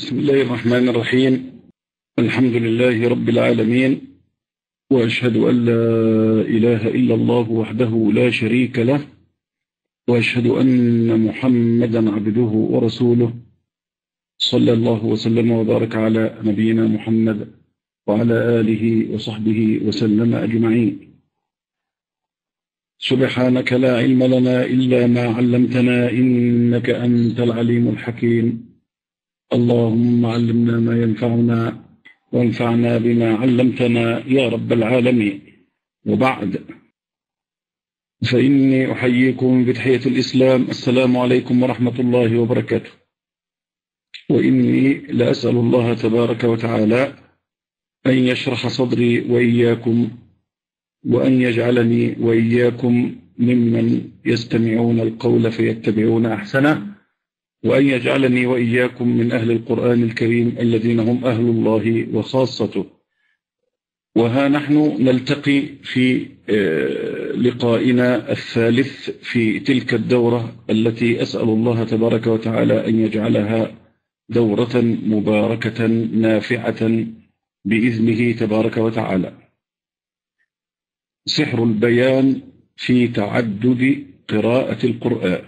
بسم الله الرحمن الرحيم. الحمد لله رب العالمين، وأشهد أن لا إله إلا الله وحده لا شريك له، وأشهد أن محمدا عبده ورسوله، صلى الله وسلم وبارك على نبينا محمد وعلى آله وصحبه وسلم أجمعين. سبحانك لا علم لنا إلا ما علمتنا، إنك أنت العليم الحكيم. اللهم علمنا ما ينفعنا وانفعنا بما علمتنا يا رب العالمين. وبعد، فإني أحييكم بتحية الإسلام، السلام عليكم ورحمة الله وبركاته. وإني لأسأل الله تبارك وتعالى أن يشرح صدري وإياكم، وأن يجعلني وإياكم ممن يستمعون القول فيتبعون أحسنه، وأن يجعلني وإياكم من أهل القرآن الكريم الذين هم أهل الله وخاصته. وها نحن نلتقي في لقائنا الثالث في تلك الدورة التي أسأل الله تبارك وتعالى أن يجعلها دورة مباركة نافعة بإذنه تبارك وتعالى. سحر البيان في تعدد قراءة القرآن.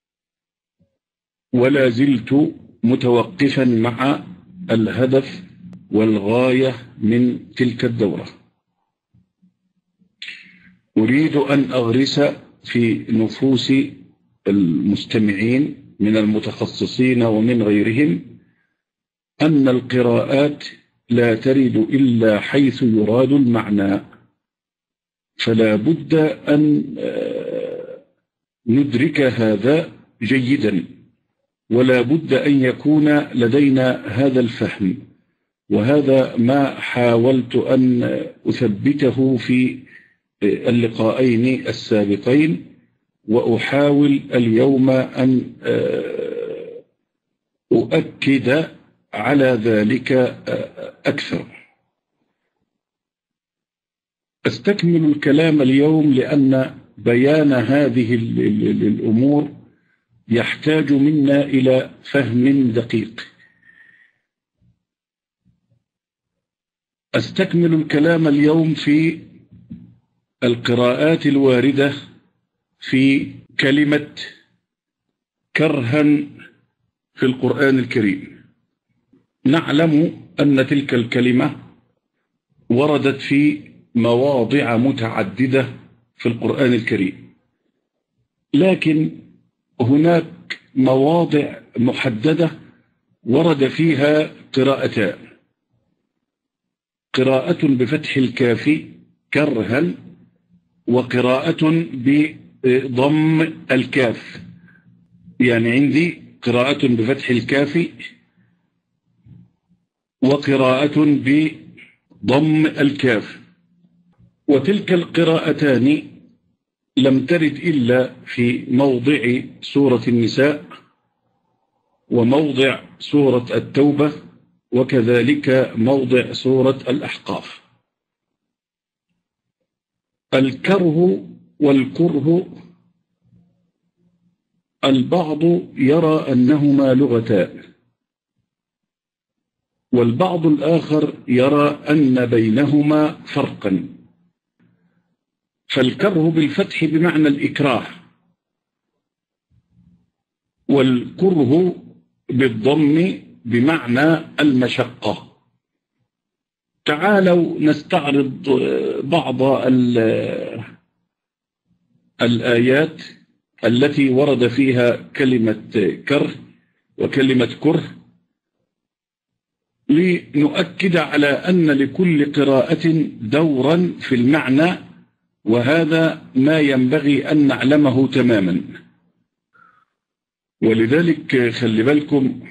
ولا زلت متوقفا مع الهدف والغاية من تلك الدورة. أريد أن أغرس في نفوس المستمعين من المتخصصين ومن غيرهم أن القراءات لا ترد إلا حيث يراد المعنى، فلا بد أن ندرك هذا جيدا، ولا بد أن يكون لدينا هذا الفهم. وهذا ما حاولت أن أثبته في اللقاءين السابقين، وأحاول اليوم أن أؤكد على ذلك أكثر. أستكمل الكلام اليوم لأن بيان هذه الأمور يحتاج منا إلى فهم دقيق. أستكمل الكلام اليوم في القراءات الواردة في كلمة كرها في القرآن الكريم. نعلم أن تلك الكلمة وردت في مواضع متعددة في القرآن الكريم، لكن هناك مواضع محددة ورد فيها قراءتان: قراءة بفتح الكاف كرها، وقراءة بضم الكاف. يعني عندي قراءة بفتح الكاف وقراءة بضم الكاف. وتلك القراءتان لم ترد إلا في موضع سورة النساء وموضع سورة التوبة، وكذلك موضع سورة الأحقاف. الكره والكره البعض يرى أنهما لغتان، والبعض الآخر يرى أن بينهما فرقا. فالكره بالفتح بمعنى الإكراه، والكره بالضم بمعنى المشقة. تعالوا نستعرض بعض الآيات التي ورد فيها كلمة كره وكلمة كره، لنؤكد على أن لكل قراءة دورا في المعنى، وهذا ما ينبغي أن نعلمه تماما. ولذلك خلي بالكم،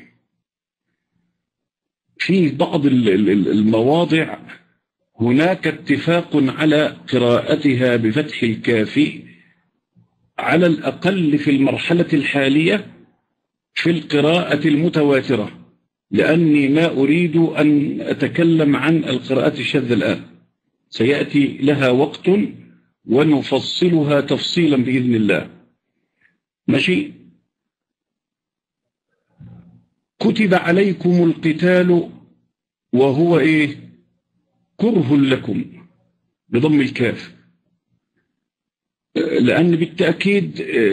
في بعض المواضع هناك اتفاق على قراءتها بفتح الكاف على الأقل في المرحلة الحالية في القراءة المتواترة، لأني ما أريد أن أتكلم عن القراءات الشاذة الآن، سيأتي لها وقت ونفصلها تفصيلا بإذن الله. ماشي؟ كتب عليكم القتال وهو إيه؟ كره لكم بضم الكاف، لأن بالتأكيد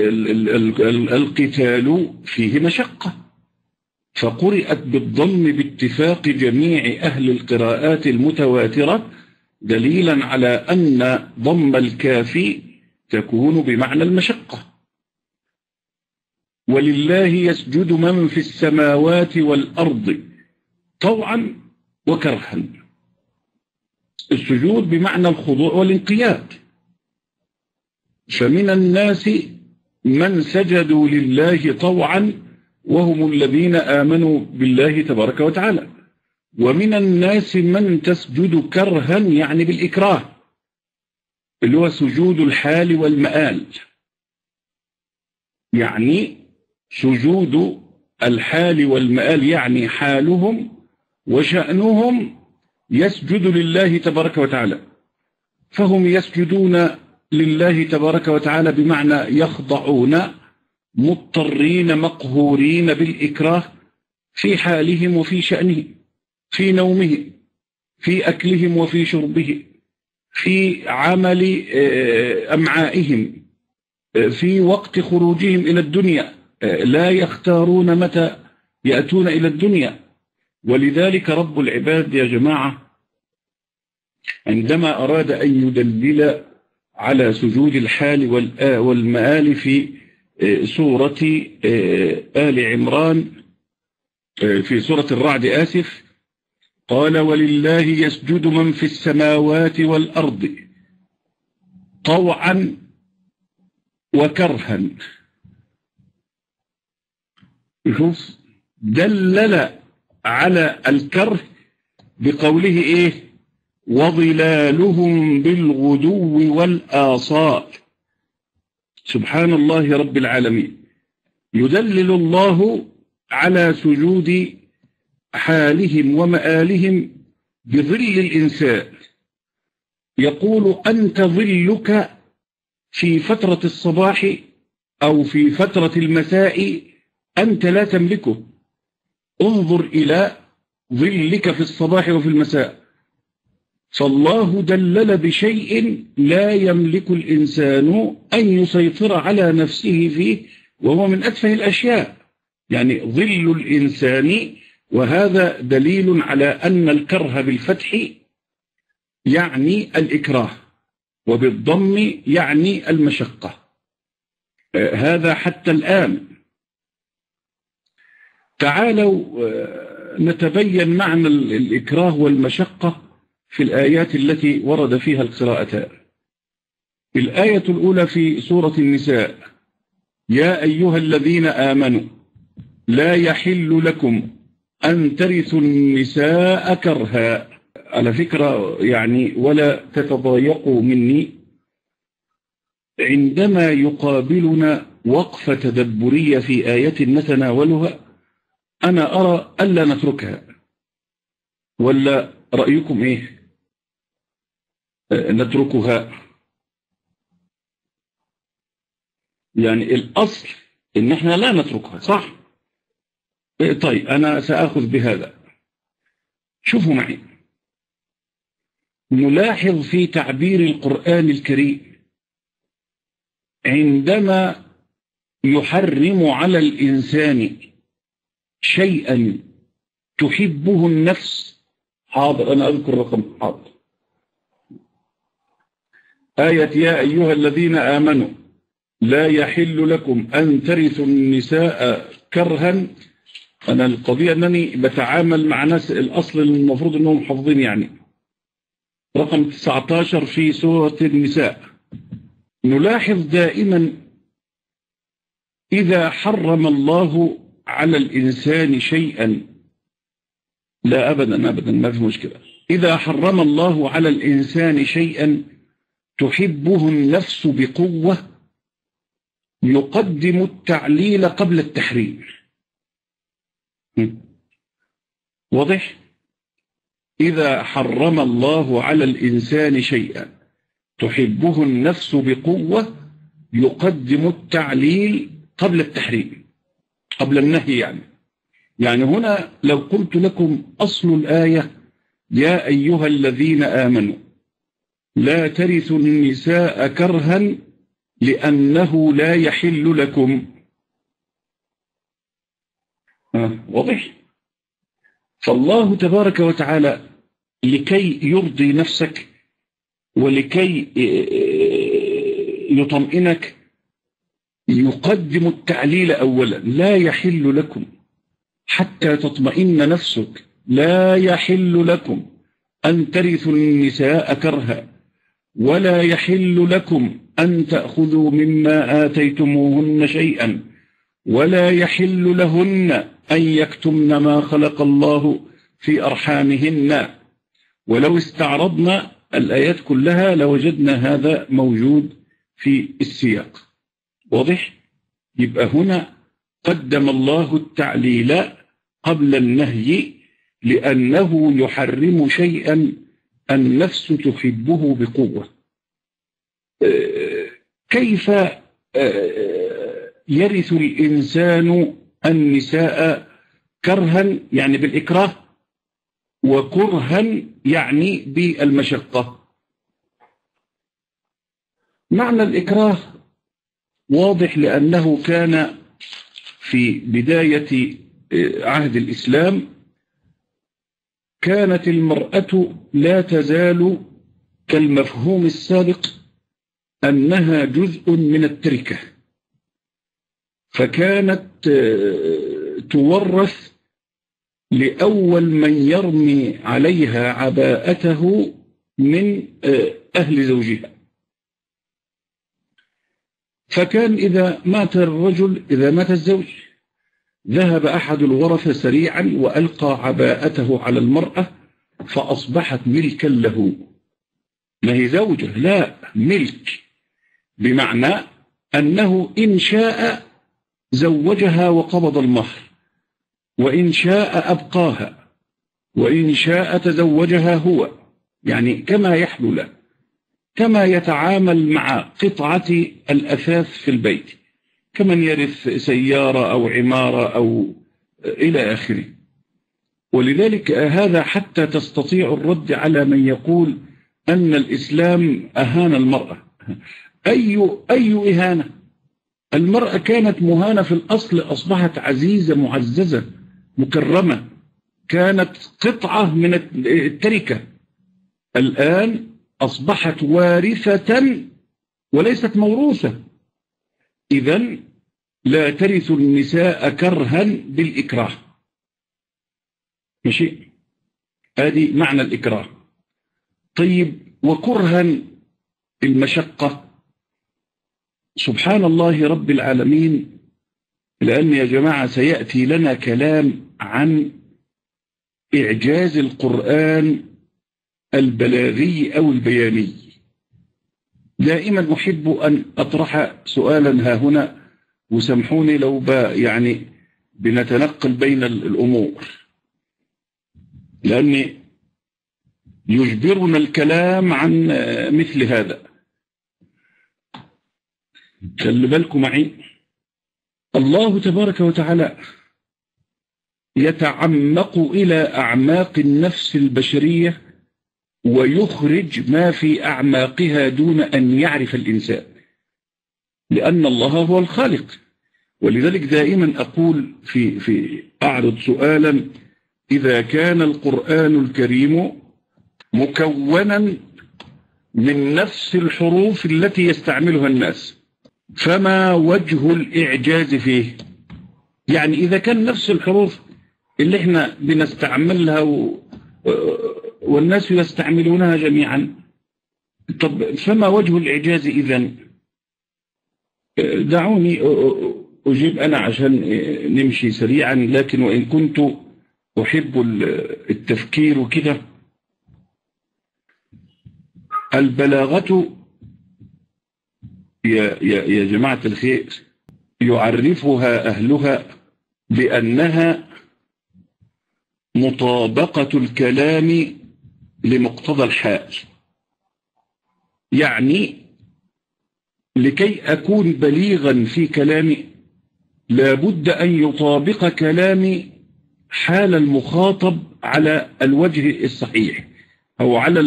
القتال فيه مشقة، فقرأت بالضم باتفاق جميع أهل القراءات المتواترة، دليلا على أن ضم الكاف تكون بمعنى المشقة. ولله يسجد من في السماوات والأرض طوعا وكرها. السجود بمعنى الخضوع والانقياد، فمن الناس من سجدوا لله طوعا وهم الذين آمنوا بالله تبارك وتعالى، ومن الناس من تسجد كرها يعني بالإكراه، اللي هو سجود الحال والمآل. يعني سجود الحال والمآل يعني حالهم وشأنهم يسجد لله تبارك وتعالى، فهم يسجدون لله تبارك وتعالى بمعنى يخضعون مضطرين مقهورين بالإكراه في حالهم وفي شأنهم، في نومهم، في أكلهم وفي شربهم، في عمل أمعائهم، في وقت خروجهم إلى الدنيا، لا يختارون متى يأتون إلى الدنيا. ولذلك رب العباد يا جماعة عندما أراد أن يدلل على سجود الحال والمآل في سورة آل عمران، في سورة الرعد آسف، قال ولله يسجد من في السماوات والأرض طوعا وكرها. شوف دلل على الكره بقوله إيه؟ وظلالهم بالغدو والآصال. سبحان الله رب العالمين، يدلل الله على سجود حالهم ومآلهم بظل الإنسان، يقول أنت ظلك في فترة الصباح أو في فترة المساء أنت لا تملكه، انظر إلى ظلك في الصباح وفي المساء. فالله دلل بشيء لا يملك الإنسان أن يسيطر على نفسه فيه، وهو من أتفه الأشياء، يعني ظل الإنسان. وهذا دليل على أن الكره بالفتح يعني الإكراه، وبالضم يعني المشقة. هذا حتى الآن. تعالوا نتبين معنى الإكراه والمشقة في الآيات التي ورد فيها القراءتان. الآية الأولى في سورة النساء: يا أيها الذين آمنوا لا يحل لكم أن ترثوا النساء كرها. على فكرة يعني ولا تتضايقوا مني عندما يقابلنا وقفة تدبرية في آية نتناولها، أنا أرى ألا نتركها، ولا رأيكم إيه؟ نتركها. يعني الأصل إن إحنا لا نتركها، صح؟ طيب أنا سأخذ بهذا. شوفوا معي، نلاحظ في تعبير القرآن الكريم عندما يحرم على الإنسان شيئا تحبه النفس. حاضر أنا أذكر رقم، حاضر. آية يا أيها الذين آمنوا لا يحل لكم أن ترثوا النساء كرها. أنا القضية أنني بتعامل مع ناس الأصل المفروض أنهم حافظين، يعني رقم 19 في سورة النساء. نلاحظ دائما إذا حرم الله على الإنسان شيئا، لا أبدا أبدا ما في مشكلة، إذا حرم الله على الإنسان شيئا تحبه النفس بقوة يقدم التعليل قبل التحريم. واضح؟ إذا حرم الله على الإنسان شيئا تحبه النفس بقوة يقدم التعليل قبل التحريم، قبل النهي يعني. يعني هنا لو قلت لكم أصل الآية يا أيها الذين آمنوا لا ترثوا النساء كرها لأنه لا يحل لكم. واضح؟ فالله تبارك وتعالى لكي يرضي نفسك ولكي يطمئنك يقدم التعليل أولا. لا يحل لكم حتى تطمئن نفسك، لا يحل لكم أن ترثوا النساء كرها، ولا يحل لكم أن تأخذوا مما آتيتموهن شيئا، ولا يحل لهن أن يكتمن ما خلق الله في أرحامهن. ولو استعرضنا الآيات كلها لوجدنا هذا موجود في السياق. واضح؟ يبقى هنا قدم الله التعليل قبل النهي لأنه يحرم شيئا النفس تحبه بقوة. كيف يرث الإنسان النساء كرها يعني بالإكراه، وكرها يعني بالمشقة؟ معنى الإكراه واضح، لأنه كان في بداية عهد الإسلام كانت المرأة لا تزال كالمفهوم السابق أنها جزء من التركة، فكانت تورث لأول من يرمي عليها عباءته من أهل زوجها. فكان إذا مات الرجل، إذا مات الزوج، ذهب أحد الورثة سريعا وألقى عباءته على المرأة فأصبحت ملكا له. ما هي زوجة، لا، ملك، بمعنى أنه إن شاء زوجها وقبض المهر، وإن شاء أبقاها، وإن شاء تزوجها هو، يعني كما يحلو له، كما يتعامل مع قطعة الأثاث في البيت، كمن يرث سيارة أو عمارة أو إلى آخره. ولذلك هذا حتى تستطيع الرد على من يقول أن الإسلام أهان المرأة. أي إهانة؟ المرأة كانت مهانة في الأصل، أصبحت عزيزة معززة مكرمة، كانت قطعة من التركة، الآن أصبحت وارثة وليست موروثة. إذن لا ترث النساء كرها بالإكراه. ماشي؟ هذه معنى الإكراه. طيب، وكرها المشقة. سبحان الله رب العالمين، لأن يا جماعة سيأتي لنا كلام عن إعجاز القرآن البلاغي أو البياني. دائما أحب أن أطرح سؤالا ها هنا، وسامحوني لو يعني بنتنقل بين الأمور، لأن يجبرنا الكلام عن مثل هذا. خلي بالكم معي، الله تبارك وتعالى يتعمق إلى أعماق النفس البشرية ويخرج ما في أعماقها دون أن يعرف الإنسان، لأن الله هو الخالق. ولذلك دائما أقول في أعرض سؤالا: إذا كان القرآن الكريم مكونا من نفس الحروف التي يستعملها الناس، فما وجه الإعجاز فيه؟ يعني إذا كان نفس الحروف اللي احنا بنستعملها والناس يستعملونها جميعا، طب فما وجه الإعجاز إذن؟ دعوني أجيب أنا عشان نمشي سريعا، لكن وإن كنت أحب التفكير وكده. البلاغة يا جماعة الخير يعرفها أهلها بأنها مطابقة الكلام لمقتضى الحال. يعني لكي أكون بليغا في كلامي لابد أن يطابق كلامي حال المخاطب على الوجه الصحيح أو على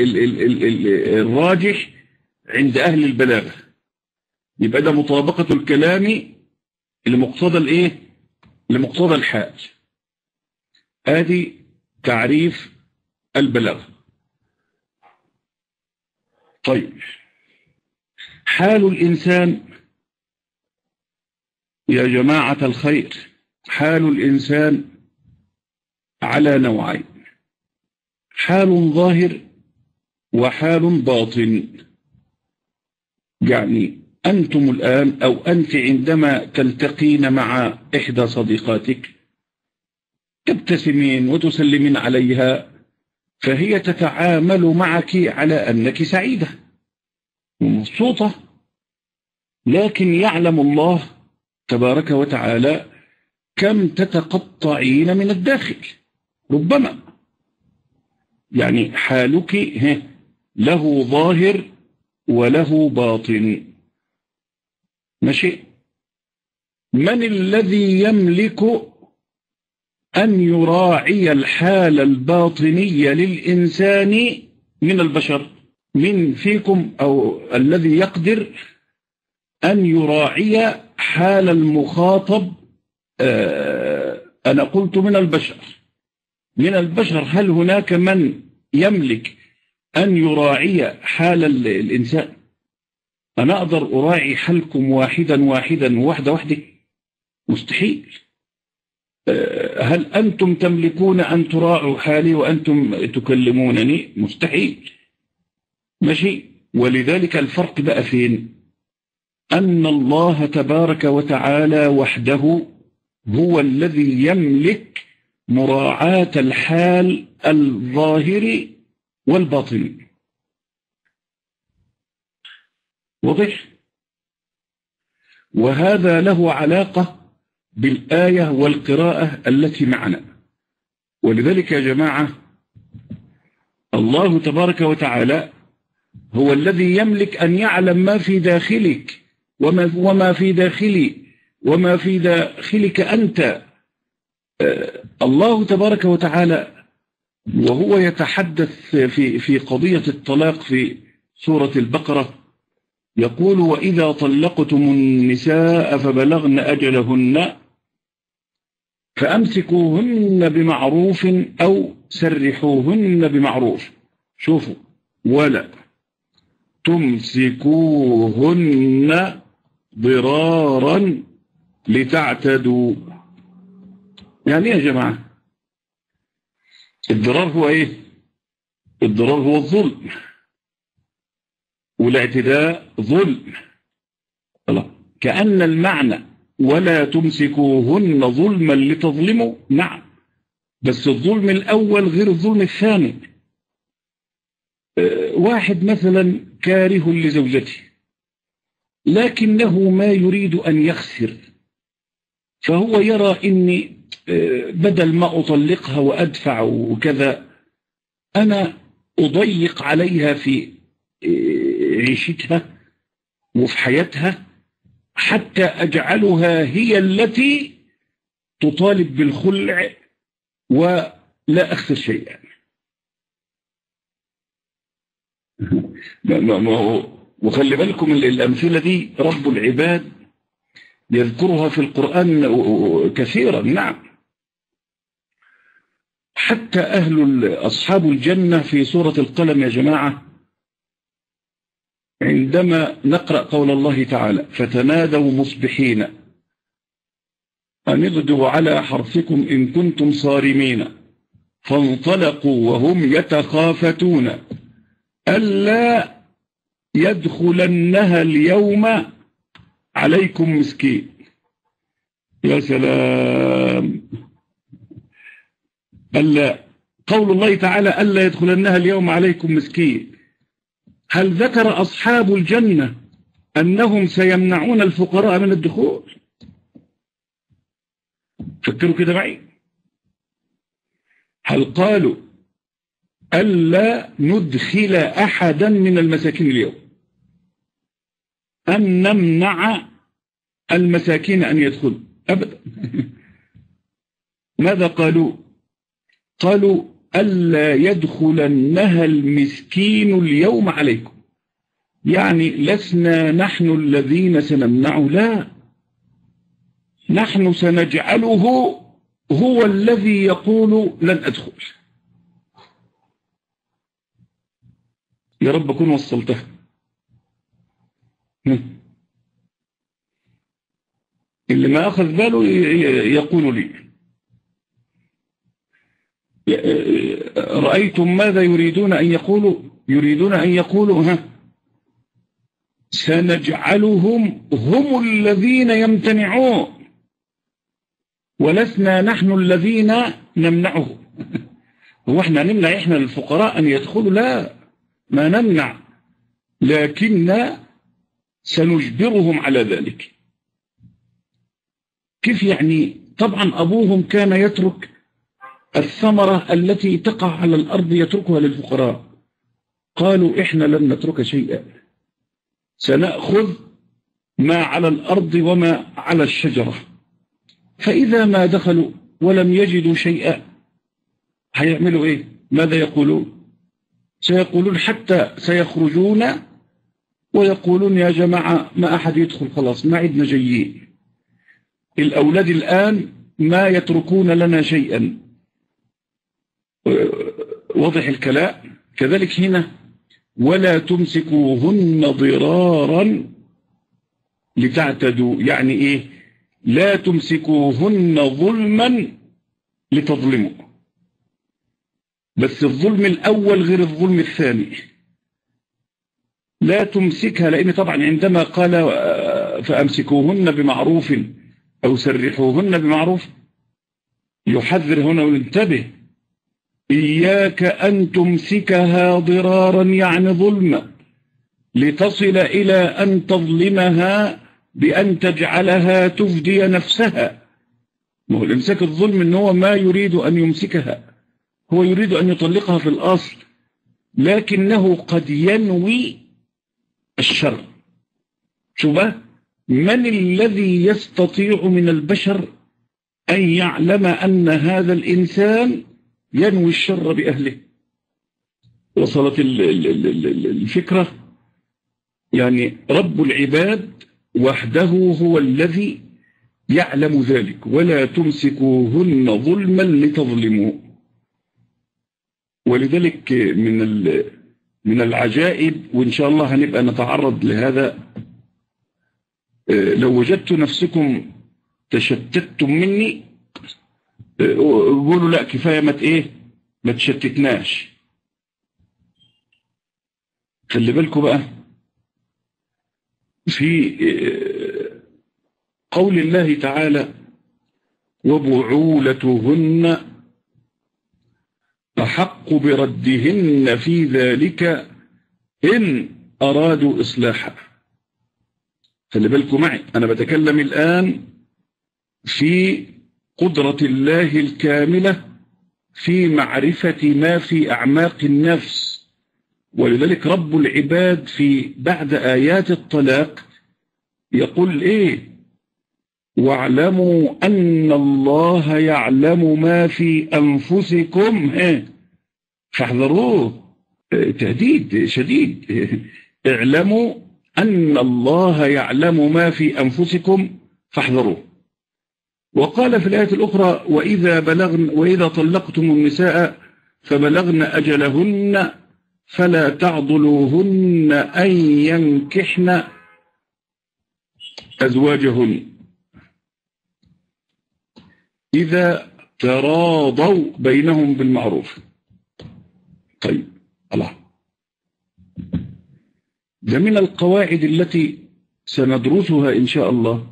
الراجح عند أهل البلاغة، يبقى ده مطابقة الكلام لمقتضى الإيه؟ لمقتضى الحال. هذه تعريف البلاغة. طيب، حال الإنسان يا جماعة الخير، حال الإنسان على نوعين: حال ظاهر وحال باطن. يعني أنتم الآن أو أنت عندما تلتقين مع إحدى صديقاتك تبتسمين وتسلمين عليها، فهي تتعامل معك على أنك سعيدة ومبسوطة، لكن يعلم الله تبارك وتعالى كم تتقطعين من الداخل. ربما يعني حالك له ظاهر وله باطن. ماشي؟ من الذي يملك أن يراعي الحال الباطنية للإنسان من البشر؟ من فيكم أو الذي يقدر أن يراعي حال المخاطب؟ أنا قلت من البشر. من البشر هل هناك من يملك أن يراعي حال الإنسان؟ أنا أقدر أراعي حالكم واحدا واحدا وواحدة واحدة؟ مستحيل. هل أنتم تملكون أن تراعوا حالي وأنتم تكلمونني؟ مستحيل. ماشي؟ ولذلك الفرق بقى فين؟ أن الله تبارك وتعالى وحده هو الذي يملك مراعاة الحال الظاهر والباطن. واضح؟ وهذا له علاقة بالآية والقراءة التي معنا. ولذلك يا جماعة الله تبارك وتعالى هو الذي يملك أن يعلم ما في داخلك وما في داخلي وما في داخلك أنت. الله تبارك وتعالى وهو يتحدث في قضية الطلاق في سورة البقرة يقول: وإذا طلقتم النساء فبلغن أجلهن فأمسكوهن بمعروف أو سرحوهن بمعروف. شوفوا، ولا تمسكوهن ضرارا لتعتدوا. يعني يا جماعة الضرار هو ايه؟ الضرار هو الظلم، والاعتداء ظلم. كأن المعنى ولا تمسكوهن ظلما لتظلموا. نعم، بس الظلم الأول غير الظلم الثاني. واحد مثلا كاره لزوجته لكنه ما يريد أن يخسر، فهو يرى إني بدل ما أطلقها وأدفع وكذا أنا أضيق عليها في عيشتها وفي حياتها حتى أجعلها هي التي تطالب بالخلع ولا أخسر شيئا. وخلي بالكم الأمثلة دي رب العباد يذكرها في القرآن كثيرا. نعم، حتى أصحاب الجنة في سورة القلم يا جماعة عندما نقرأ قول الله تعالى: فتنادوا مصبحين أن اغدوا على حرثكم إن كنتم صارمين فانطلقوا وهم يتخافتون ألا يدخلنها اليوم عليكم مسكين. يا سلام. قول الله تعالى ألا يدخلنها اليوم عليكم مسكين، هل ذكر أصحاب الجنة أنهم سيمنعون الفقراء من الدخول؟ فكروا كده معي. هل قالوا ألا ندخل أحدا من المساكين اليوم، أن نمنع المساكين أن يدخلوا؟ أبدا. ماذا قالوا؟ قالوا ألا يدخلنها المسكين اليوم عليكم، يعني لسنا نحن الذين سنمنعه، لا، نحن سنجعله هو الذي يقول لن أدخل. يا رب أكون وصلتها. اللي ما أخذ باله يقول لي رأيتم ماذا يريدون أن يقولوا؟ يريدون أن يقولوا سنجعلهم هم الذين يمتنعون ولسنا نحن الذين نمنعه. هو احنا نمنع احنا للفقراء أن يدخلوا؟ لا، ما نمنع، لكن سنجبرهم على ذلك. كيف يعني؟ طبعا أبوهم كان يترك الثمرة التي تقع على الأرض يتركها للفقراء. قالوا إحنا لن نترك شيئا، سنأخذ ما على الأرض وما على الشجرة. فإذا ما دخلوا ولم يجدوا شيئا هيعملوا إيه؟ ماذا يقولون؟ سيقولون حتى سيخرجون ويقولون يا جماعة ما أحد يدخل، خلاص ما عدنا جيين. الأولاد الآن ما يتركون لنا شيئا. واضح الكلام؟ كذلك هنا ولا تمسكوهن ضرارا لتعتدوا، يعني إيه؟ لا تمسكوهن ظلما لتظلموا، بس الظلم الأول غير الظلم الثاني. لا تمسكها، لأن طبعا عندما قال فأمسكوهن بمعروف أو سرحوهن بمعروف يحذر هنا وينتبه، إياك أن تمسكها ضرارا يعني ظلما لتصل إلى أن تظلمها بأن تجعلها تفدي نفسها. ما هو الإمساك الظلم إن هو ما يريد أن يمسكها، هو يريد أن يطلقها في الأصل، لكنه قد ينوي الشر. شو بقى؟ من الذي يستطيع من البشر أن يعلم أن هذا الإنسان ينوي الشر بأهله؟ وصلت الفكرة؟ يعني رب العباد وحده هو الذي يعلم ذلك. ولا تمسكوهن ظلما لتظلموا. ولذلك من العجائب، وإن شاء الله هنبقى نتعرض لهذا، لو وجدت نفسكم تشتتتم مني قولوا لا كفاية ما تشتتناش. خلي بالكم بقى في قول الله تعالى وبعولتهن أحق بردهن في ذلك إن أرادوا إصلاحا. خلي بالكم معي، أنا بتكلم الآن في قدرة الله الكاملة في معرفة ما في أعماق النفس. ولذلك رب العباد في بعد آيات الطلاق يقول إيه؟ واعلموا أن الله يعلم ما في أنفسكم فاحذروه. تهديد شديد. اعلموا أن الله يعلم ما في أنفسكم فاحذروه. وقال في الآية الأخرى وإذا طلقتم النساء فبلغن أجلهن فلا تعضلوهن أن ينكحن أزواجهن إذا تراضوا بينهم بالمعروف. طيب الله، ده من القواعد التي سندرسها إن شاء الله،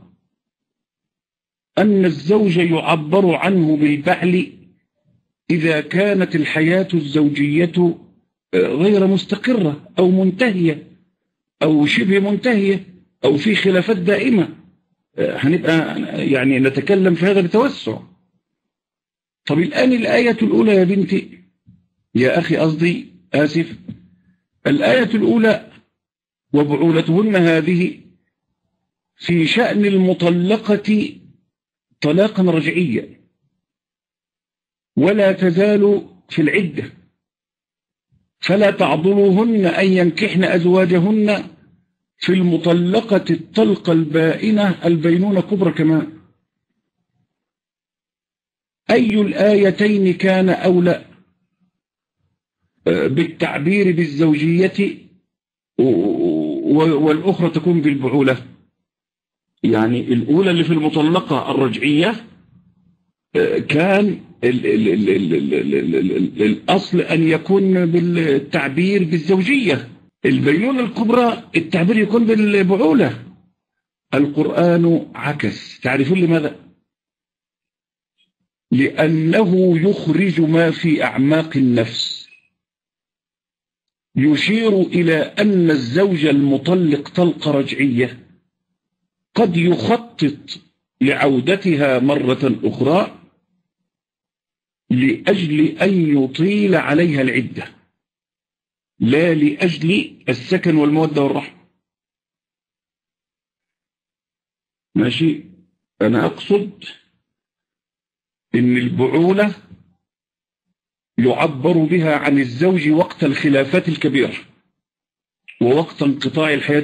أن الزوج يعبر عنه بالبعل إذا كانت الحياة الزوجية غير مستقرة أو منتهية أو شبه منتهية أو في خلافات دائمة. هنبقى يعني نتكلم في هذا بتوسع. طب الآن الآية الأولى يا بنتي، يا أخي قصدي آسف، الآية الأولى وبعولتهن هذه في شأن المطلقة طلاقا رجعيا، ولا تزال في العدة، فلا تعضلوهن أن ينكحن أزواجهن في المطلقة الطلقة البائنة البينونة كبرى كمان. أي الآيتين كان أولى بالتعبير بالزوجية والأخرى تكون بالبعولة؟ يعني الأولى اللي في المطلقة الرجعية كان الأصل أن يكون بالتعبير بالزوجية، البينونة الكبرى التعبير يكون بالبعولة. القرآن عكس. تعرفون لماذا؟ لأنه يخرج ما في أعماق النفس، يشير إلى أن الزوج المطلق طلقة رجعية قد يخطط لعودتها مرة أخرى لأجل أن يطيل عليها العدة، لا لأجل السكن والمودة والرحمة. ماشي؟ أنا أقصد إن البعولة يعبر بها عن الزوج وقت الخلافات الكبيرة ووقت انقطاع الحياة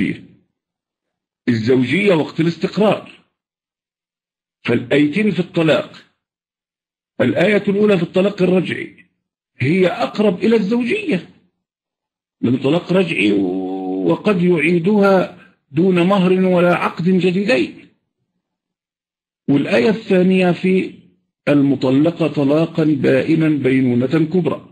الزوجية وقت الاستقرار. فالآيتين في الطلاق، الآية الأولى في الطلاق الرجعي هي أقرب إلى الزوجية، من طلاق رجعي وقد يعيدها دون مهر ولا عقد جديدين. والآية الثانية في المطلقة طلاقا بائنا بينونة كبرى.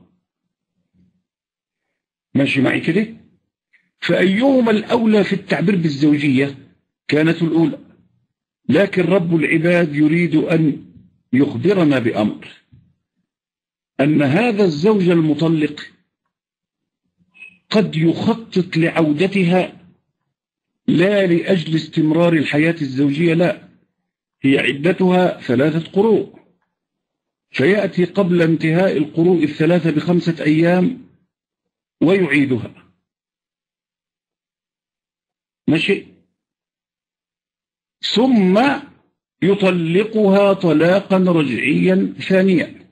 ماشي معي كده؟ فأيهما الأولى في التعبير بالزوجية؟ كانت الأولى، لكن رب العباد يريد أن يخبرنا بأمر، أن هذا الزوج المطلق قد يخطط لعودتها لا لأجل استمرار الحياة الزوجية، لا، هي عدتها 3 قروء، فيأتي قبل انتهاء القروء 3 ب5 أيام ويعيدها. ماشي؟ ثم يطلقها طلاقا رجعيا ثانيا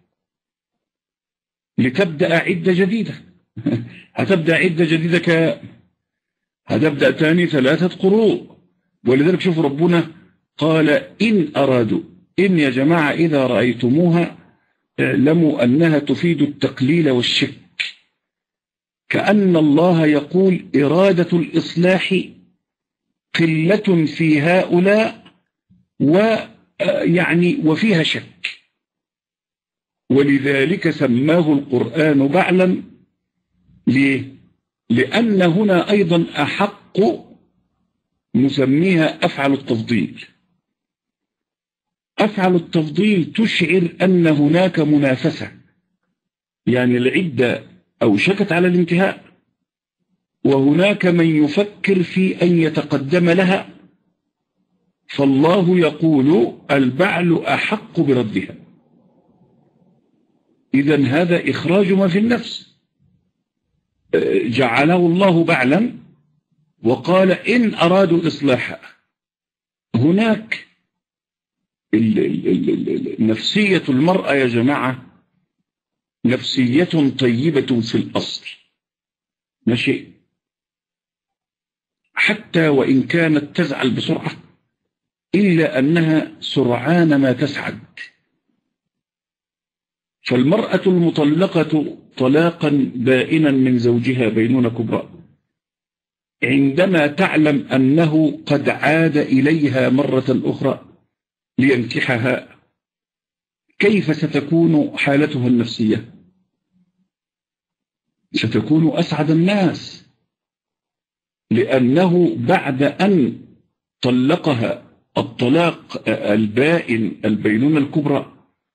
لتبدأ عدة جديدة. هتبدأ عدة جديدة هتبدأ تاني 3 قروء. ولذلك شوف ربنا قال إن أرادوا، إن يا جماعة إذا رأيتموها اعلموا أنها تفيد التقليل والشك، كأن الله يقول إرادة الإصلاح قلة في هؤلاء وفيها شك، ولذلك سماه القرآن بعلا. ليه؟ لأن هنا أيضا أحق نسميها أفعل التفضيل. أفعل التفضيل تشعر أن هناك منافسة، يعني العدة أوشكت على الانتهاء وهناك من يفكر في أن يتقدم لها، فالله يقول البعل أحق بردها. إذن هذا إخراج ما في النفس، جعله الله بعلا وقال إن أرادوا إصلاحا. هناك نفسية المرأة يا جماعة نفسية طيبة في الأصل، ماشي، حتى وإن كانت تزعل بسرعة إلا أنها سرعان ما تسعد. فالمرأة المطلقة طلاقا بائنا من زوجها بينونة كبرى عندما تعلم أنه قد عاد إليها مرة أخرى لينكحها، كيف ستكون حالتها النفسية؟ ستكون أسعد الناس، لأنه بعد أن طلقها الطلاق البائن البينونة الكبرى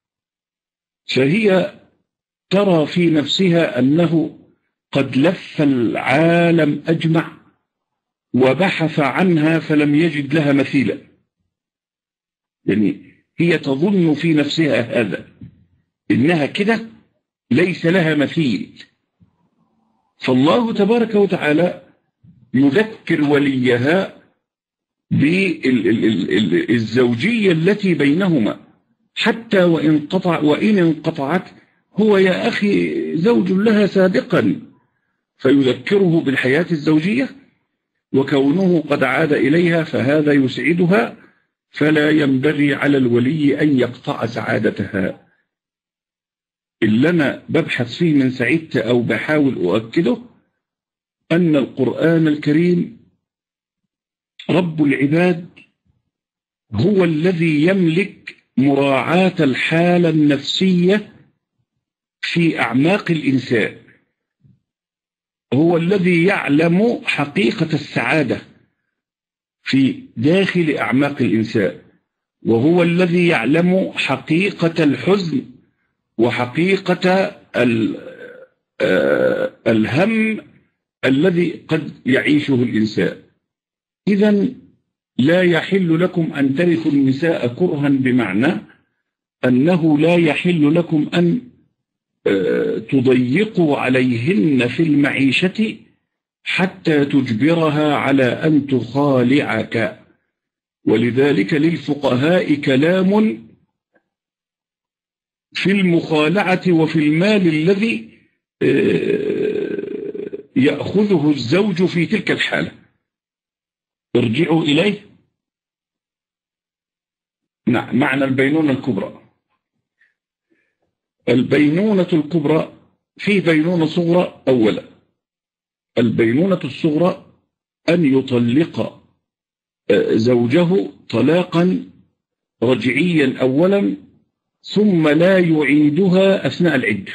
فهي ترى في نفسها أنه قد لف العالم أجمع وبحث عنها فلم يجد لها مثيلا. يعني هي تظن في نفسها هذا، إنها كده ليس لها مثيل. فالله تبارك وتعالى يذكر وليها بالزوجية التي بينهما، حتى وإن انقطعت هو يا أخي زوج لها سابقا، فيذكره بالحياة الزوجية، وكونه قد عاد إليها فهذا يسعدها، فلا ينبغي على الولي أن يقطع سعادتها. اللي أنا ببحث فيه من سعيدته أو بحاول أؤكده أن القرآن الكريم رب العباد هو الذي يملك مراعاة الحالة النفسية في أعماق الإنسان، هو الذي يعلم حقيقة السعادة في داخل أعماق الإنسان، وهو الذي يعلم حقيقة الحزن وحقيقة الهم الذي قد يعيشه الإنسان. إذن لا يحل لكم أن ترثوا النساء كرها، بمعنى أنه لا يحل لكم أن تضيقوا عليهن في المعيشة حتى تجبرها على أن تخالعك. ولذلك للفقهاء كلام في المخالعة وفي المال الذي يأخذه الزوج في تلك الحالة. ارجعوا إليه. نعم، معنى البينونة الكبرى. البينونة الكبرى في بينونة صغرى. أولا البينونة الصغرى أن يطلق زوجه طلاقا رجعيا أولا، ثم لا يعيدها أثناء العدة.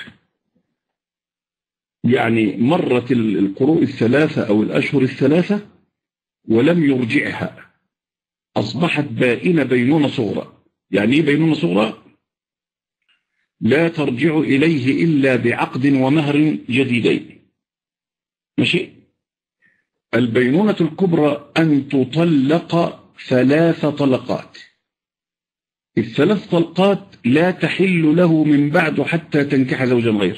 يعني مرت القروء الثلاثة أو الأشهر الثلاثة ولم يرجعها، أصبحت بائنة بينونة صغرى. يعني إيه بينونة صغرى؟ لا ترجع إليه إلا بعقد ومهر جديدين. ماشي. البينونة الكبرى أن تطلق 3 طلقات. ال3 طلقات لا تحل له من بعد حتى تنكح زوجا غيره.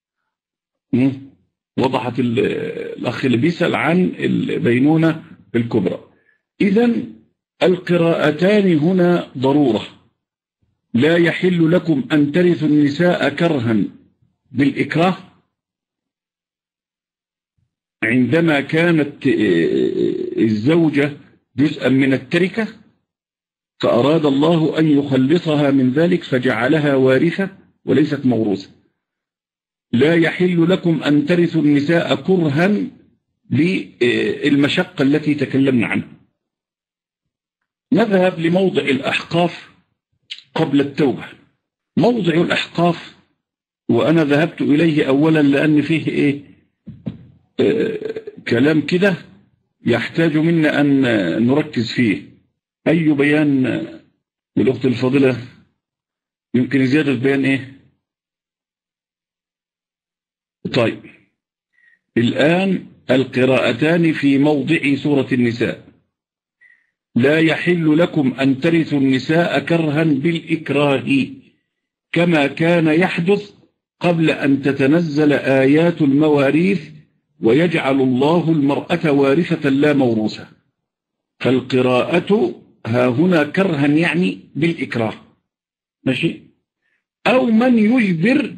وضحت الأخ اللي بيسأل عن البينونة الكبرى. إذن القراءتان هنا ضرورة. لا يحل لكم أن ترثوا النساء كرها بالإكراه عندما كانت الزوجة جزءا من التركة، فأراد الله أن يخلصها من ذلك فجعلها وارثة وليست موروثة. لا يحل لكم أن ترثوا النساء كرها للمشقة التي تكلمنا عنها. نذهب لموضع الأحقاف قبل التوبة. موضع الأحقاف وأنا ذهبت إليه أولا لأن فيه كلام كده يحتاج منا أن نركز فيه. أي بيان بالأخت الفاضلة يمكن زيادة بيان طيب الآن القراءتان في موضع سورة النساء. لا يحل لكم أن ترثوا النساء كرها بالإكراه كما كان يحدث قبل أن تتنزل آيات المواريث ويجعل الله المرأة وارثة لا موروثة. فالقراءة ها هنا كرها يعني بالإكراه. ماشي. أو من يجبر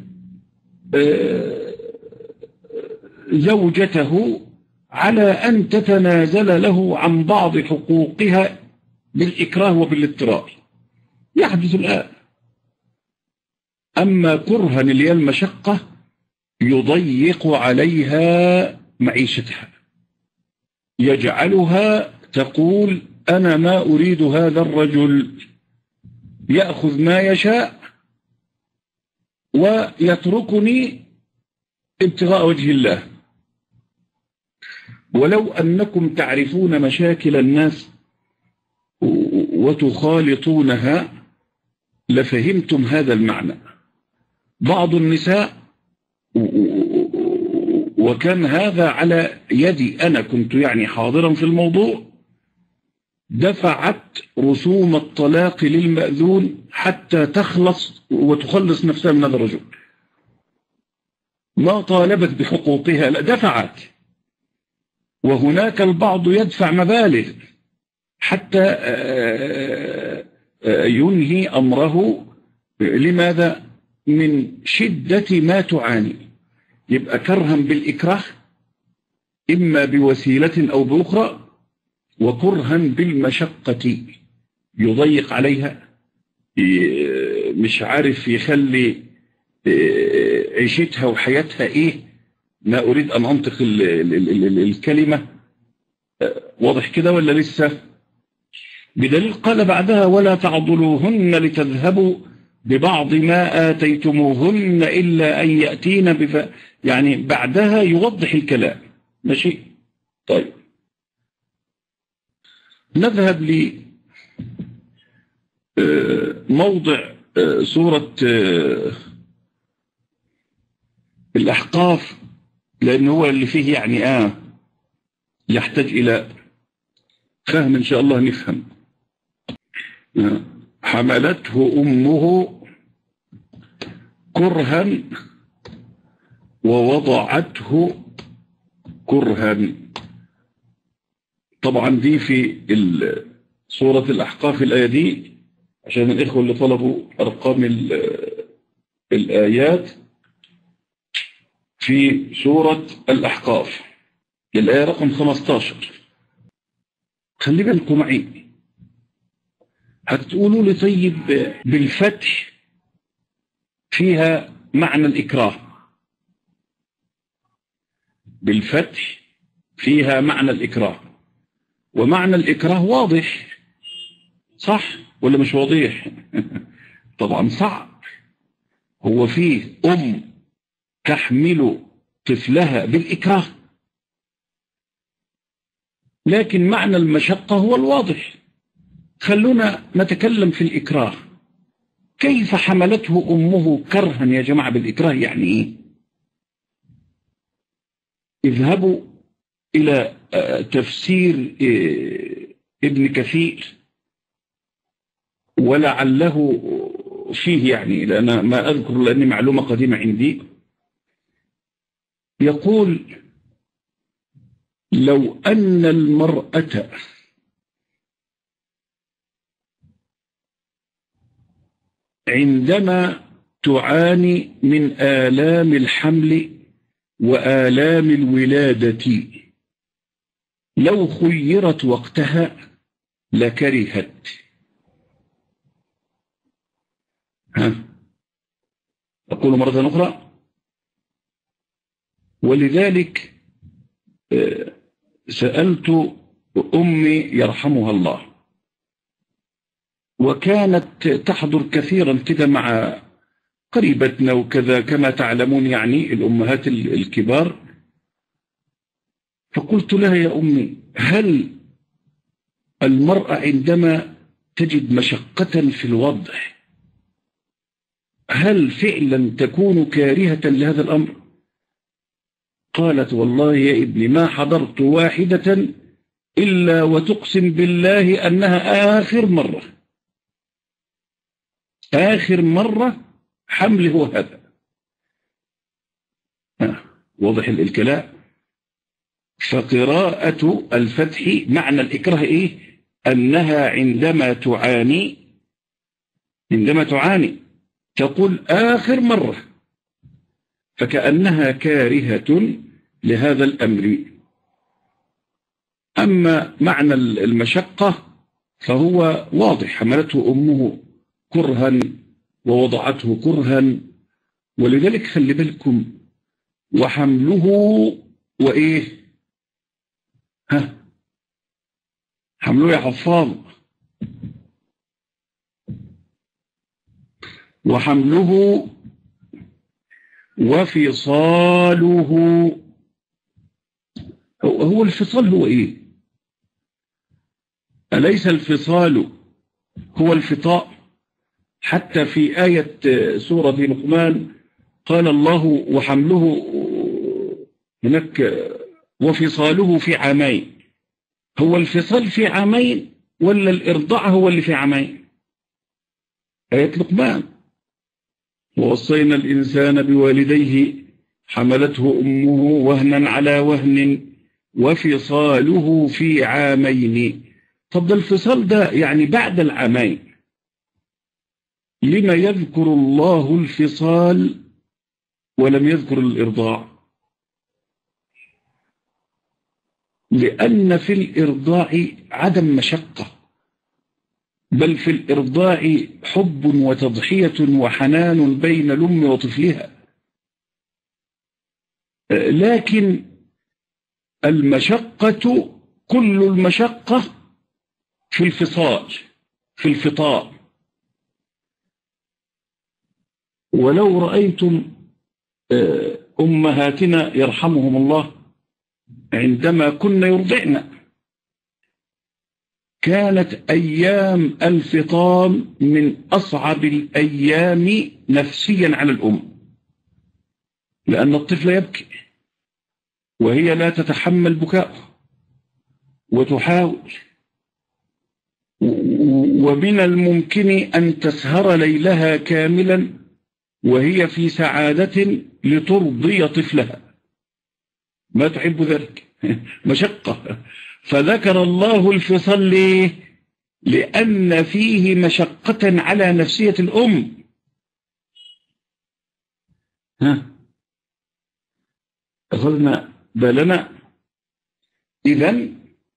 زوجته على أن تتنازل له عن بعض حقوقها بالإكراه وبالاضطرار يحدث الآن. أما كرها اللي هي المشقة يضيق عليها معيشتها، يجعلها تقول أنا ما أريد هذا الرجل، يأخذ ما يشاء ويتركني ابتغاء وجه الله. ولو أنكم تعرفون مشاكل الناس وتخالطونها لفهمتم هذا المعنى. بعض النساء، وكان هذا على يدي أنا، كنت يعني حاضرا في الموضوع، دفعت رسوم الطلاق للمأذون حتى تخلص وتخلص نفسها من هذا الرجل. ما طالبت بحقوقها، لا دفعت. وهناك البعض يدفع مبالغ حتى ينهي أمره لماذا؟ من شدة ما تعاني. يبقى كرها بالإكراه إما بوسيلة أو بأخرى، وكرها بالمشقة يضيق عليها، مش عارف يخلي عيشتها وحياتها إيه. ما أريد أن أنطق الكلمة، واضح كده ولا لسه؟ بدليل قال بعدها: ولا تعضلوهن لتذهبوا ببعض ما آتيتموهن إلا أن يأتين يعني بعدها يوضح الكلام. ماشي؟ طيب، نذهب لموضع سورة الأحقاف، لأنه هو اللي فيه يعني يحتاج إلى فهم إن شاء الله. نفهم. حملته أمه كرها ووضعته كرها. طبعا دي في سورة الأحقاف الآية دي، عشان الإخوة اللي طلبوا أرقام الآيات، في سورة الأحقاف الآية رقم 15. خلي بالكم معي. هتقولوا لي طيب بالفتح فيها معنى الإكراه، بالفتح فيها معنى الإكراه، ومعنى الإكراه واضح، صح ولا مش واضح؟ طبعا صعب. هو فيه تحمل طفلها بالإكراه، لكن معنى المشقة هو الواضح. خلونا نتكلم في الإكراه. كيف حملته أمه كرها يا جماعة؟ بالإكراه يعني إيه؟ اذهبوا إلى تفسير ابن كثير، ولعله فيه يعني، لأن ما أذكر لأني معلومة قديمة عندي. يقول: لو أن المرأة عندما تعاني من آلام الحمل وآلام الولادة لو خيرت وقتها لكرهت. أقول مرة أخرى: ولذلك سألت أمي يرحمها الله، وكانت تحضر كثيرا كده مع قريبتنا وكذا كما تعلمون يعني الأمهات الكبار. فقلت لها: يا أمي، هل المرأة عندما تجد مشقة في الوضع هل فعلا تكون كارهة لهذا الأمر؟ قالت: والله يا ابني ما حضرت واحدة إلا وتقسم بالله أنها آخر مرة حمل هو هذا. واضح الكلام. فقراءة الفتح معنى الإكراه إيه؟ أنها عندما تعاني تقول آخر مرة، فكأنها كارهة لهذا الأمر. أما معنى المشقة فهو واضح: حملته أمه كرها ووضعته كرها. ولذلك خلي بالكم: وحمله وإيه؟ حمله يا حفاظ. وحمله وفصاله. هو الفصال هو إيه؟ أليس الفصال هو الفطاء؟ حتى في آية سورة لقمان قال الله: وحمله هناك وفصاله في عامين. هو الفصال في عامين ولا الإرضاع هو اللي في عامين؟ آية لقمان: ووصينا الإنسان بوالديه حملته أمه وهنا على وهن وفصاله في عامين. طب ده الفصال ده يعني بعد العامين، لما يذكر الله الفصال ولم يذكر الإرضاع؟ لأن في الإرضاع عدم مشقة، بل في الإرضاع حب وتضحية وحنان بين الأم وطفلها. لكن المشقة، كل المشقة في الفصال، في الفطام. ولو رأيتم أمهاتنا يرحمهم الله عندما كنا يرضعن، كانت أيام الفطام من أصعب الأيام نفسيا على الأم، لأن الطفل يبكي وهي لا تتحمل بكاءه وتحاول، ومن الممكن أن تسهر ليلها كاملا وهي في سعادة لترضي طفلها، ما تحب ذلك، مشقة. فذكر الله الفصل ليه؟ لأن فيه مشقة على نفسية الأم. أخذنا بالنا؟ إذن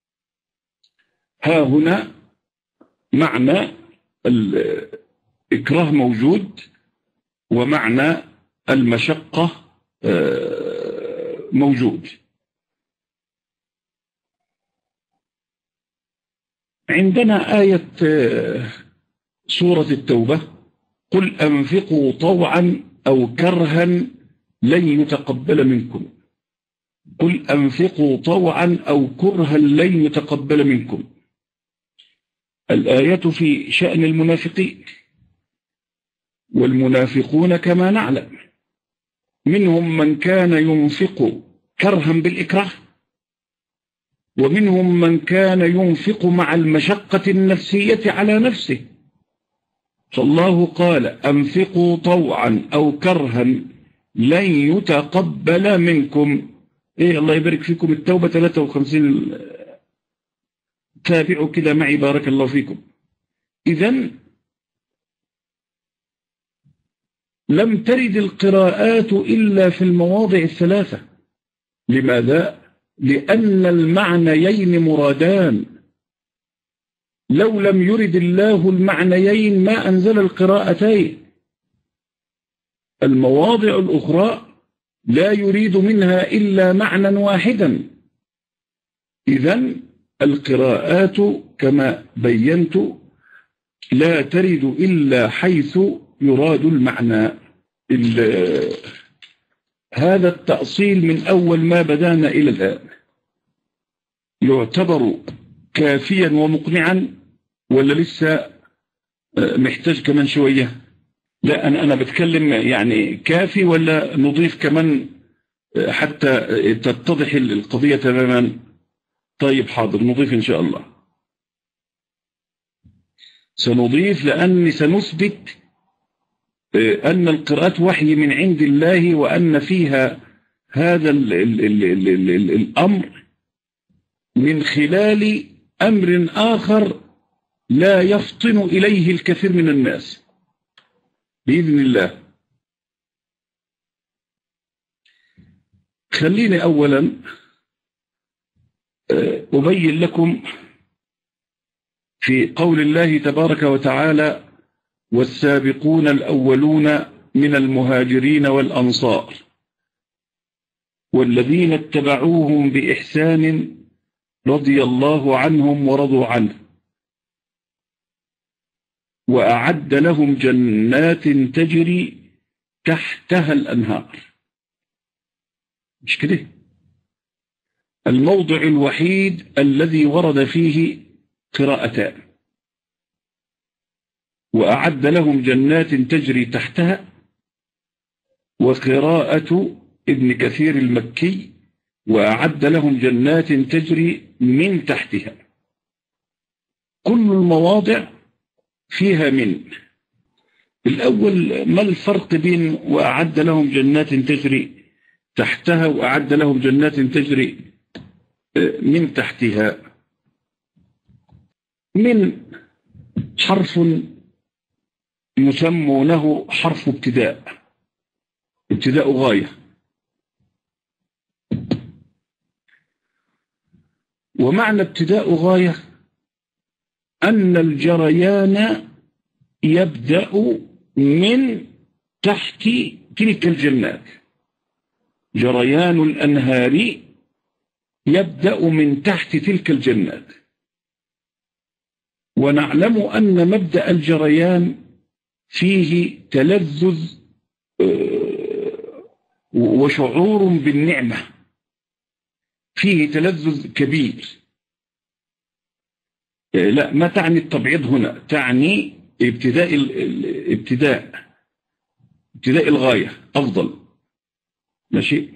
ها هنا معنى الإكراه موجود، ومعنى المشقة موجود. عندنا آية سورة التوبة: قل أنفقوا طوعا أو كرها لن يتقبل منكم. قل أنفقوا طوعا أو كرها لن يتقبل منكم. الآية في شأن المنافقين، والمنافقون كما نعلم منهم من كان ينفق كرها بالإكراه، ومنهم من كان ينفق مع المشقة النفسية على نفسه. فالله قال أنفقوا طوعا أو كرها لن يتقبل منكم. الله يبارك فيكم. التوبة 53. تابعوا كده معي بارك الله فيكم. إذن لم ترد القراءات إلا في المواضع الثلاثة. لماذا؟ لأن المعنيين مرادان. لو لم يرد الله المعنيين ما أنزل القراءتين. المواضع الأخرى لا يريد منها إلا معنى واحدا. إذن القراءات كما بينت لا ترد إلا حيث يراد المعنى. هذا التأصيل من أول ما بدأنا إلى الآن يعتبر كافيا ومقنعا، ولا لسه محتاج كمان شوية؟ لا، أنا بتكلم يعني كافي، ولا نضيف كمان حتى تتضح القضية تماما؟ طيب حاضر، نضيف إن شاء الله. سنضيف لأني سنثبت أن القراءات وحي من عند الله، وأن فيها هذا الأمر من خلال أمر آخر لا يفطن إليه الكثير من الناس بإذن الله. خليني أولا أبين لكم في قول الله تبارك وتعالى: والسابقون الأولون من المهاجرين والأنصار والذين اتبعوهم بإحسان رضي الله عنهم ورضوا عنه وأعد لهم جنات تجري تحتها الأنهار. مش كده؟ الموضع الوحيد الذي ورد فيه قراءتان: وأعد لهم جنات تجري تحتها، وقراءة ابن كثير المكي: وأعد لهم جنات تجري من تحتها. كل المواضع فيها من. الأول، ما الفرق بين وأعد لهم جنات تجري تحتها وأعد لهم جنات تجري من تحتها؟ من حرف يسمونه حرف ابتداء، ابتداء غاية. ومعنى ابتداء غاية أن الجريان يبدأ من تحت تلك الجنات، جريان الأنهار يبدأ من تحت تلك الجنات. ونعلم أن مبدأ الجريان فيه تلذذ وشعور بالنعمة، فيه تلذذ كبير. لا، ما تعني التبعيض هنا، تعني ابتداء الغاية أفضل. ماشي.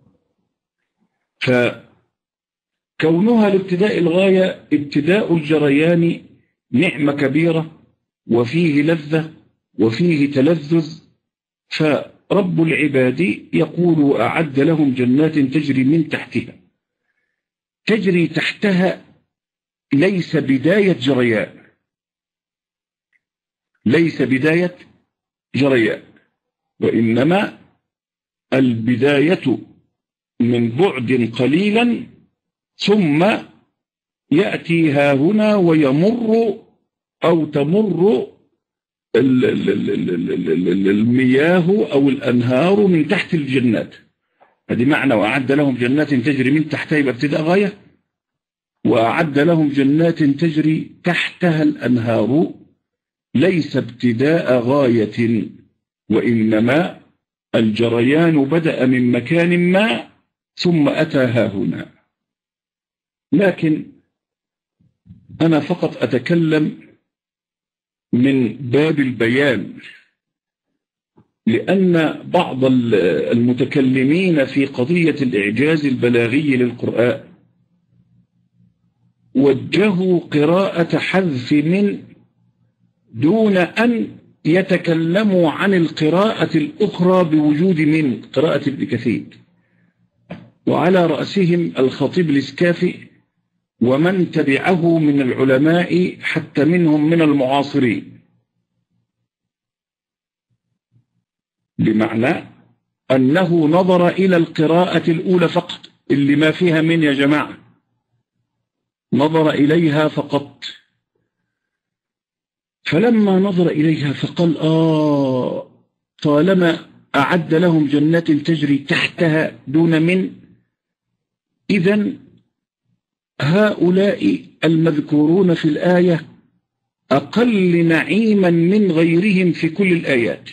فكونها لابتداء الغاية، ابتداء الجريان نعمة كبيرة، وفيه لذة وفيه تلذذ. فرب العباد يقول أعد لهم جنات تجري من تحتها. تجري تحتها ليس بداية جريان، ليس بداية جريان، وإنما البداية من بعد قليلا، ثم يأتي ها هنا ويمر أو تمر المياه أو الأنهار من تحت الجنات. هذه معنى وأعد لهم جنات تجري من تحتها، يبقى ابتداء غاية. وأعد لهم جنات تجري تحتها الأنهار ليس ابتداء غاية، وإنما الجريان بدأ من مكان ما ثم أتى ها هنا. لكن أنا فقط أتكلم من باب البيان، لأن بعض المتكلمين في قضية الإعجاز البلاغي للقرآن وجهوا قراءة حذف من دون أن يتكلموا عن القراءة الأخرى بوجود من قراءة ابن كثير، وعلى رأسهم الخطيب الإسكافي ومن تبعه من العلماء حتى منهم من المعاصرين، بمعنى أنه نظر إلى القراءة الأولى فقط اللي ما فيها من يا جماعة، نظر إليها فقط. فلما نظر إليها فقال طالما أعد لهم جنات تجري تحتها دون من، إذن هؤلاء المذكورون في الآية أقل نعيما من غيرهم في كل الآيات،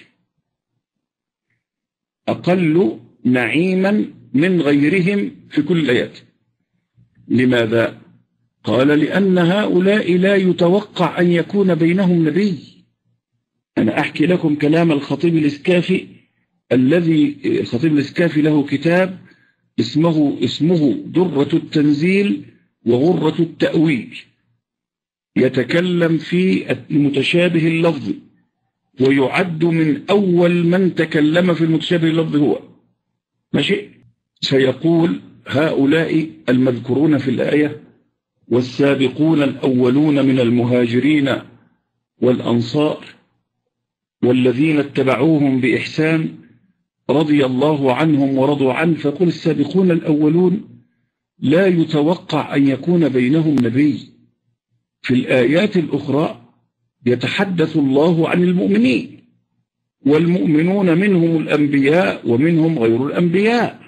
أقل نعيما من غيرهم في كل الآيات. لماذا؟ قال لأن هؤلاء لا يتوقع أن يكون بينهم نبي. أنا أحكي لكم كلام الخطيب الإسكافي، الخطيب الإسكافي له كتاب اسمه درة التنزيل وغرة التأويل، يتكلم في المتشابه اللفظي، ويعد من أول من تكلم في المتشابه اللفظي هو. ماشي. سيقول هؤلاء المذكورون في الآية والسابقون الأولون من المهاجرين والأنصار والذين اتبعوهم بإحسان رضي الله عنهم ورضوا عنه. فيقول السابقون الأولون لا يتوقع أن يكون بينهم نبي. في الآيات الأخرى يتحدث الله عن المؤمنين، والمؤمنون منهم الأنبياء ومنهم غير الأنبياء.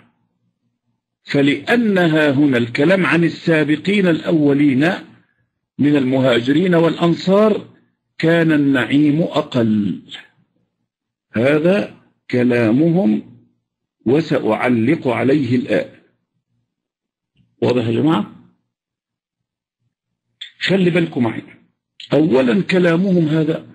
فلأنها هنا الكلام عن السابقين الأولين من المهاجرين والأنصار كان النعيم أقل. هذا كلامهم وسأعلق عليه الآن. واضح يا جماعة؟ خلي بالكم معي. أولا كلامهم هذا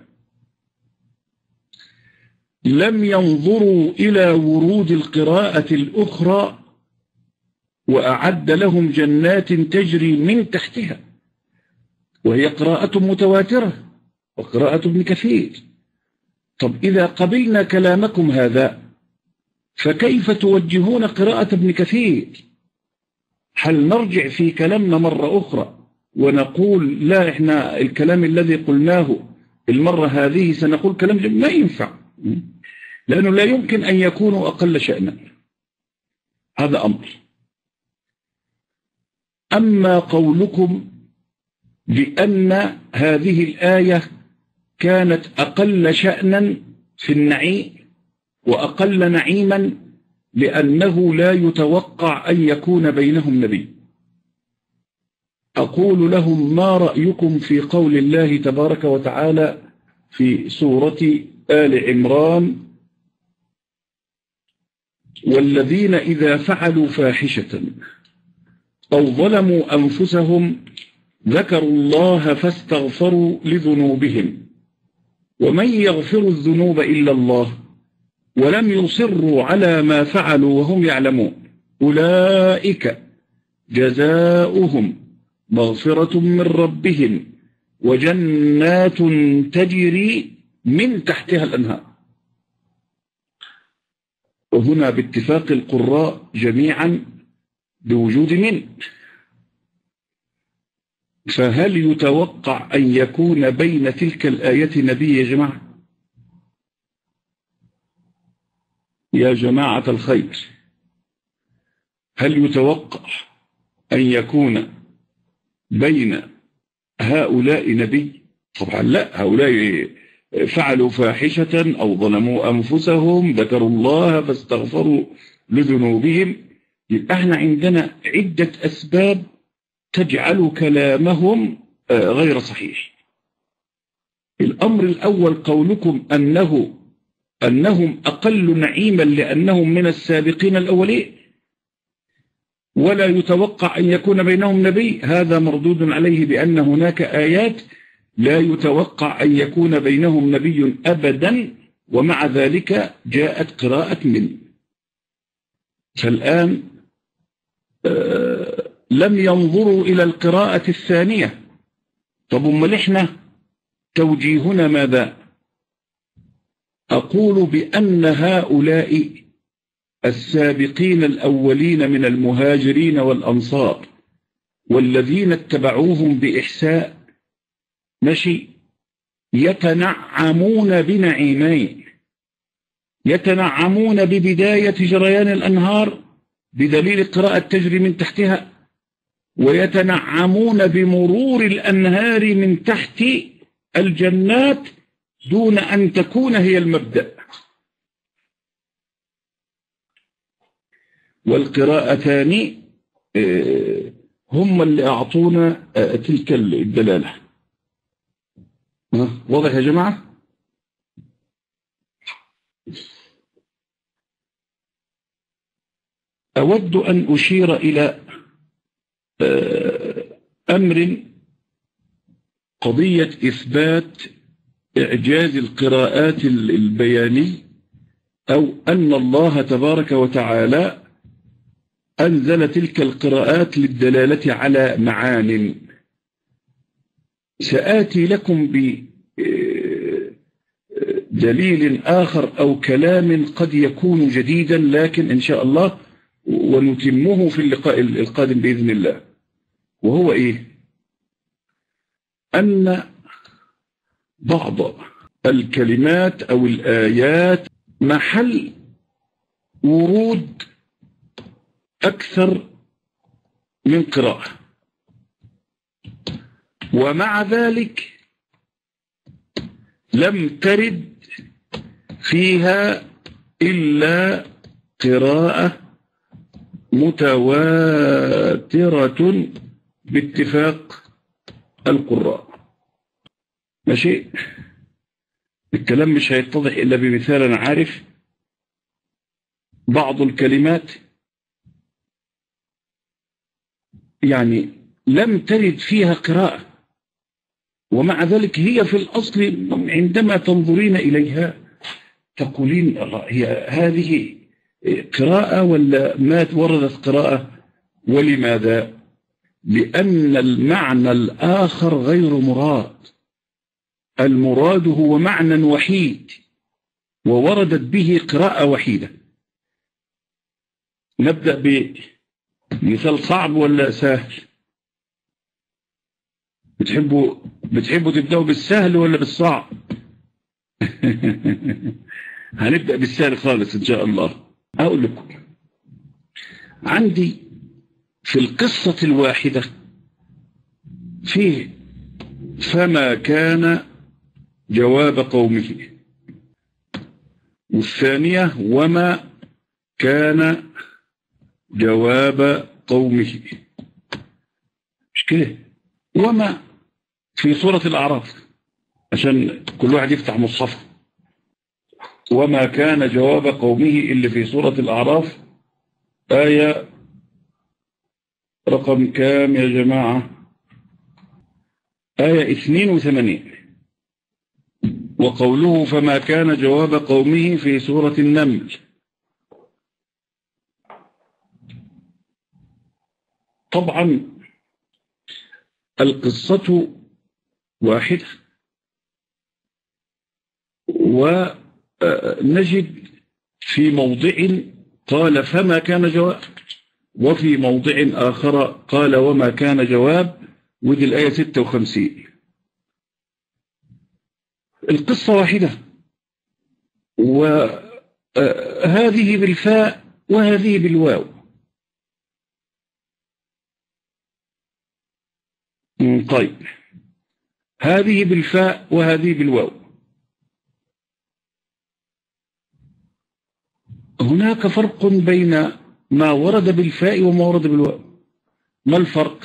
لم ينظروا إلى ورود القراءة الأخرى وأعد لهم جنات تجري من تحتها، وهي قراءة متواترة وقراءة ابن كثير. طب إذا قبلنا كلامكم هذا فكيف توجهون قراءة ابن كثير؟ هل نرجع في كلامنا مرة أخرى ونقول لا، إحنا الكلام الذي قلناه المرة هذه سنقول كلام ما ينفع، لأنه لا يمكن أن يكونوا أقل شأنا. هذا أمر. أما قولكم بأن هذه الآية كانت أقل شأنا في النعيم وأقل نعيما لأنه لا يتوقع أن يكون بينهم نبي، أقول لهم: ما رأيكم في قول الله تبارك وتعالى في سورة آل عمران: والذين إذا فعلوا فاحشة أو ظلموا أنفسهم ذكروا الله فاستغفروا لذنوبهم ومن يغفر الذنوب إلا الله ولم يصروا على ما فعلوا وهم يعلمون أولئك جزاؤهم مغفرة من ربهم وجنات تجري من تحتها الأنهار. وهنا باتفاق القراء جميعا بوجود من، فهل يتوقع أن يكون بين تلك الآية نبي يا جماعة؟ يا جماعة الخير، هل يتوقع أن يكون بين هؤلاء نبي؟ طبعا لا، هؤلاء فعلوا فاحشة أو ظلموا أنفسهم ذكروا الله فاستغفروا لذنوبهم. يبقى احنا عندنا عدة أسباب تجعل كلامهم غير صحيح. الأمر الأول قولكم أنهم أقل نعيما لأنهم من السابقين الأولين ولا يتوقع أن يكون بينهم نبي، هذا مردود عليه بأن هناك آيات لا يتوقع أن يكون بينهم نبي أبدا، ومع ذلك جاءت قراءة من. فالآن لم ينظروا إلى القراءة الثانية. طب امال احنا توجيهنا ماذا؟ أقول بأن هؤلاء السابقين الأولين من المهاجرين والأنصار والذين اتبعوهم بإحسان ماشي يتنعمون بنعيمين، يتنعمون ببداية جريان الأنهار بدليل قراءة تجري من تحتها، ويتنعمون بمرور الأنهار من تحت الجنات دون أن تكون هي المبدأ. والقراءتان هم اللي أعطونا تلك الدلالة. واضح يا جماعة؟ أود أن أشير إلى أمر، قضية إثبات إعجاز القراءات البياني، أو أن الله تبارك وتعالى أنزل تلك القراءات للدلالة على معان. سآتي لكم بدليل آخر أو كلام قد يكون جديدا، لكن إن شاء الله ونتمه في اللقاء القادم بإذن الله. وهو إيه؟ أن بعض الكلمات أو الآيات محل ورود أكثر من قراءة، ومع ذلك لم ترد فيها إلا قراءة متواترة باتفاق القراء. ماشي؟ الكلام مش هيتضح إلا بمثال. أنا عارف بعض الكلمات يعني لم ترد فيها قراءة، ومع ذلك هي في الأصل عندما تنظرين إليها تقولين هي هذه قراءة ولا ما وردت قراءة؟ ولماذا؟ لأن المعنى الآخر غير مراد، المراد هو معنى وحيد ووردت به قراءة وحيدة. نبدأ بمثال صعب ولا سهل؟ بتحبوا تبدأوا بالسهل ولا بالصعب؟ هنبدأ بالسهل خالص إن شاء الله. أقول لكم عندي في القصة الواحدة فيه فما كان جواب قومه، والثانية وما كان جواب قومه، مش كده؟ وما في سورة الأعراف عشان كل واحد يفتح مصحفه. وما كان جواب قومه اللي في سورة الأعراف آية رقم كام يا جماعة؟ آية 82. وقوله فما كان جواب قومه في سورة النمل. طبعا القصة واحدة، ونجد في موضع قال فما كان جواب، وفي موضع آخر قال وما كان جواب، ودي الآية 56. القصة واحدة، وهذه بالفاء وهذه بالواو. طيب، هذه بالفاء وهذه بالواو. هناك فرق بين ما ورد بالفاء وما ورد بالواو. ما الفرق؟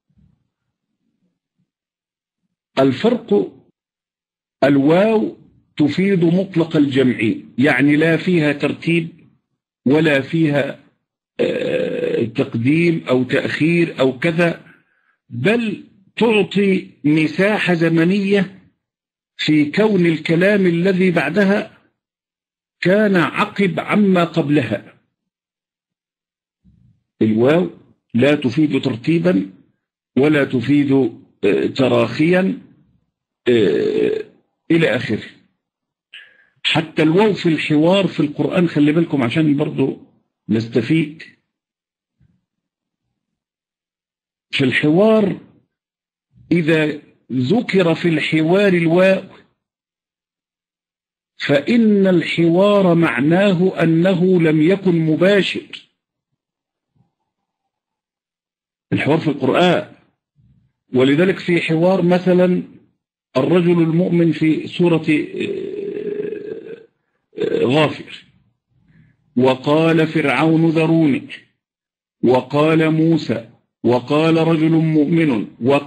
الفرق الواو تفيد مطلق الجمع، يعني لا فيها ترتيب ولا فيها تقديم أو تأخير أو كذا، بل تعطي مساحة زمنية في كون الكلام الذي بعدها كان عقب عما قبلها. الواو لا تفيد ترتيبا ولا تفيد تراخيا إلى آخره. حتى الواو في الحوار في القرآن، خلي بالكم عشان برضو نستفيد. في الحوار إذا ذكر في الحوار الواو فإن الحوار معناه أنه لم يكن مباشر. الحوار في القرآن، ولذلك في حوار مثلا الرجل المؤمن في سورة غافر، وقال فرعون ذروني، وقال موسى، وقال رجل مؤمن،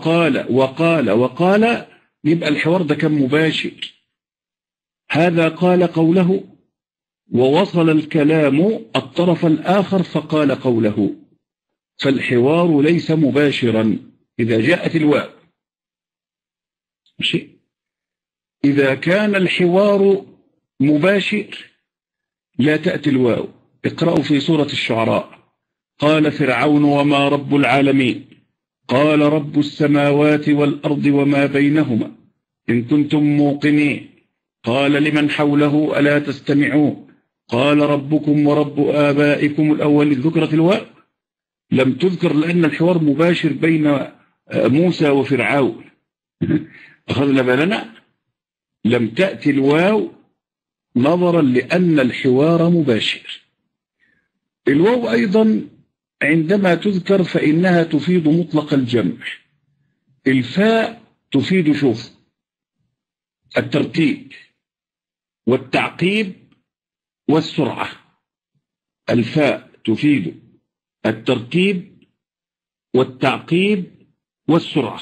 وقال، يبقى الحوار ده كان مباشر. هذا قال قوله ووصل الكلام الطرف الآخر فقال قوله، فالحوار ليس مباشرا إذا جاءت الواو. ماشي؟ إذا كان الحوار مباشر لا تأتي الواو. اقرأوا في سورة الشعراء: قال فرعون وما رب العالمين، قال رب السماوات والأرض وما بينهما إن كنتم موقنين، قال لمن حوله ألا تستمعون، قال ربكم ورب آبائكم الأولين. ذكرت الواو؟ لم تذكر لأن الحوار مباشر بين موسى وفرعون. أخذنا بالنا؟ لم تأتي الواو نظرا لأن الحوار مباشر. الواو أيضا عندما تذكر فإنها تفيد مطلق الجمع. الفاء تفيد شوف الترتيب والتعقيب والسرعة. الفاء تفيد الترتيب والتعقيب والسرعة.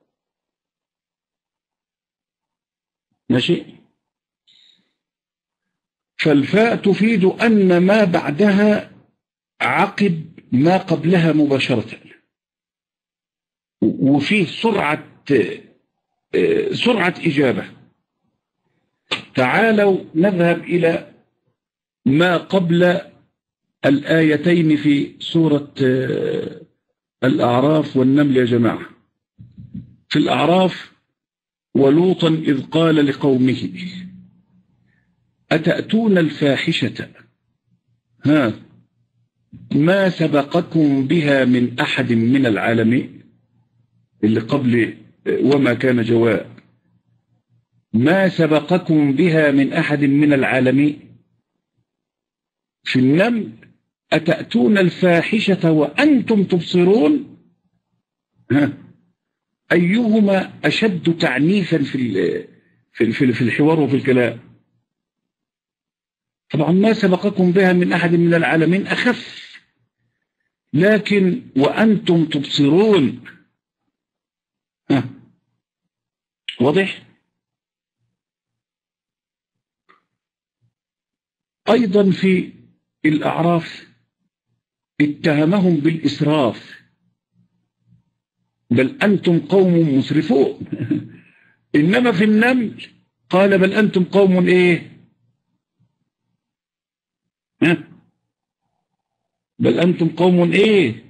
ماشي؟ فالفاء تفيد أن ما بعدها عقب ما قبلها مباشرة، وفيه سرعة إجابة. تعالوا نذهب إلى ما قبل الآيتين في سورة الأعراف والنمل يا جماعة. في الأعراف: ولوطا إذ قال لقومه أتأتون الفاحشة ما سبقكم بها من أحد من العالمين. اللي قبل وما كان جواب. ما سبقكم بها من أحد من العالمين. في النمل أتأتون الفاحشة وأنتم تبصرون، أيهما أشد تعنيفا في الحوار وفي الكلام؟ طبعا ما سبقكم بها من أحد من العالمين أخف، لكن وأنتم تبصرون واضح. أيضا في الأعراف اتهمهم بالإسراف، بل أنتم قوم مسرفون. إنما في النمل قال بل أنتم قوم إيه؟ بل أنتم قوم إيه؟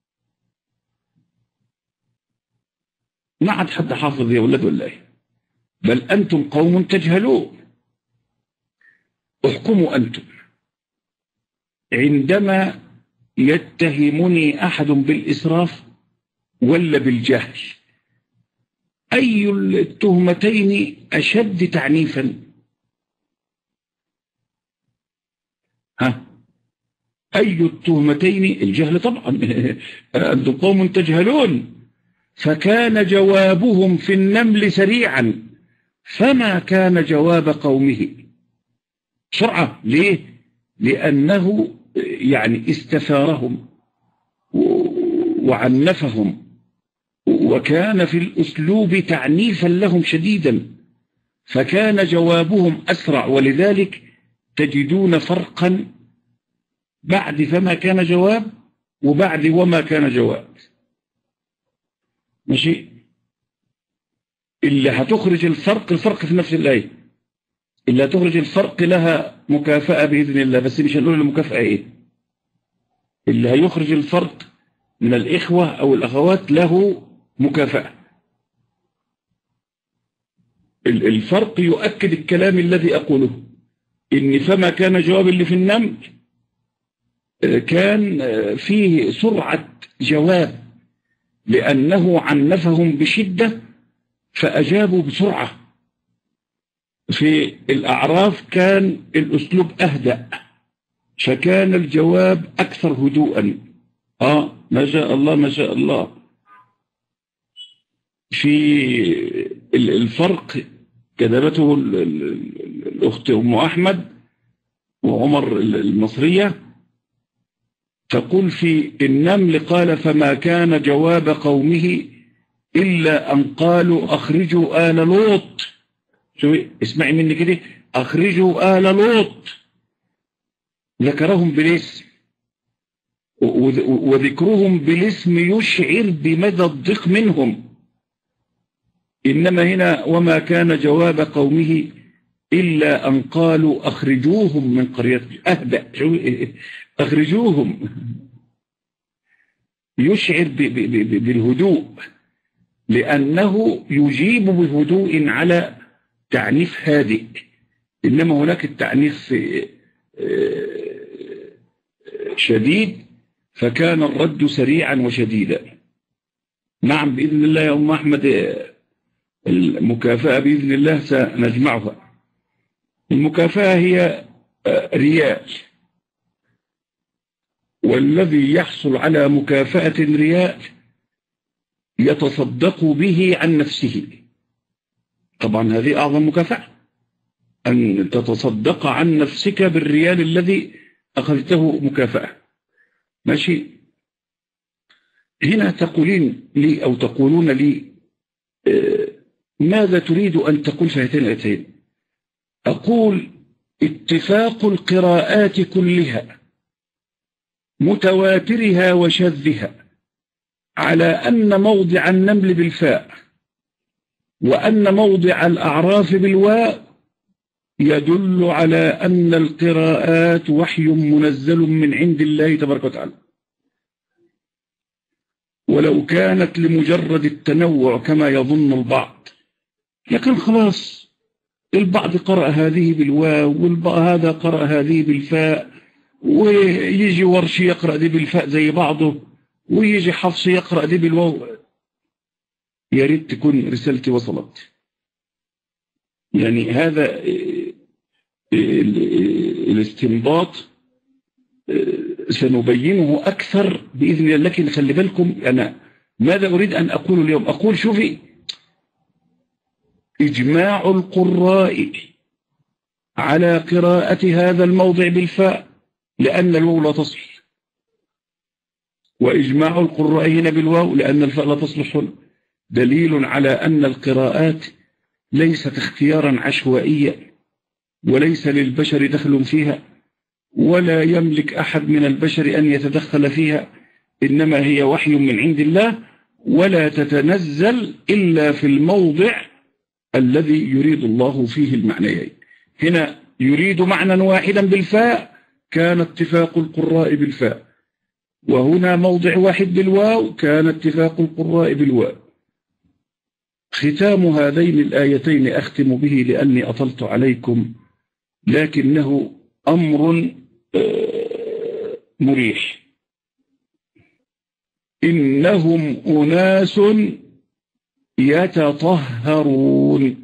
ما عاد حد حافظ يا ولد ولا إيه؟ بل أنتم قوم تجهلون. احكموا أنتم عندما يتهمني أحد بالإسراف ولا بالجهل، أي التهمتين أشد تعنيفا؟ أي التهمتين؟ الجهل طبعا. أنتم قوم تجهلون. فكان جوابهم في النمل سريعا، فما كان جواب قومه بسرعة. ليه؟ لأنه يعني استثارهم وعنفهم، وكان في الأسلوب تعنيفا لهم شديدا، فكان جوابهم أسرع. ولذلك تجدون فرقا بعد فما كان جواب وبعد وما كان جواب. ماشي؟ اللي هتخرج الفرق في نفس الآية، اللي هتخرج الفرق لها مكافأة بإذن الله، بس مش هنقول المكافأة إيه. اللي هيخرج الفرق من الإخوة أو الأخوات له مكافأة. الفرق يؤكد الكلام الذي أقوله، إن فما كان جواب اللي في النمل كان فيه سرعة جواب، لأنه عنفهم بشدة فأجابوا بسرعة. في الأعراف كان الأسلوب أهدأ، فكان الجواب أكثر هدوءا. ما شاء الله ما شاء الله. في الفرق كتبته الأخت أم أحمد وعمر المصرية، تقول في النمل قال فما كان جواب قومه إلا أن قالوا أخرجوا آل لوط. شوفي اسمعي مني كده، أخرجوا آل لوط. ذكرهم بالاسم، وذكرهم بالاسم يشعر بمدى الضيق منهم. إنما هنا وما كان جواب قومه إلا أن قالوا أخرجوهم من قريتهم. أهدأ، أخرجوهم، يشعر بالهدوء، لأنه يجيب بهدوء على تعنيف هادئ. إنما هناك التعنيف شديد، فكان الرد سريعا وشديدا. نعم بإذن الله يا أم أحمد، المكافأة بإذن الله سنجمعها. المكافأة هي ريال، والذي يحصل على مكافأة ريال يتصدق به عن نفسه. طبعا هذه أعظم مكافأة، أن تتصدق عن نفسك بالريال الذي أخذته مكافأة. ماشي؟ هنا تقولين لي أو تقولون لي ماذا تريد أن تقول في هاتين الآيتين؟ أقول اتفاق القراءات كلها متواترها وشذها على أن موضع النمل بالفاء وأن موضع الأعراف بالواء يدل على أن القراءات وحي منزل من عند الله تبارك وتعالى، ولو كانت لمجرد التنوع كما يظن البعض لكن خلاص البعض قرأ هذه بالواو وهذا قرأ هذه بالفاء، ويجي ورش يقرأ دي بالفاء زي بعضه، ويجي حفص يقرأ دي بالواو. يا ريت تكون رسالتي وصلت. يعني هذا الاستنباط سنبينه أكثر بإذن الله. لكن خلي بالكم أنا ماذا أريد أن أقول اليوم. أقول شوفي، إجماع القراء على قراءة هذا الموضع بالفاء لأن الواو لا تصلح، وإجماع القراء هنا بالواو لأن الفاء لا تصلح، دليل على أن القراءات ليست اختيارا عشوائيا، وليس للبشر دخل فيها، ولا يملك أحد من البشر أن يتدخل فيها، إنما هي وحي من عند الله، ولا تتنزل إلا في الموضع الذي يريد الله فيه المعنيين. هنا يريد معنى واحدا بالفاء كان اتفاق القراء بالفاء، وهنا موضع واحد بالواو كان اتفاق القراء بالواو. ختام هذين الآيتين أختم به لأني أطلت عليكم، لكنه أمر مريح. إنهم أناس يتطهرون.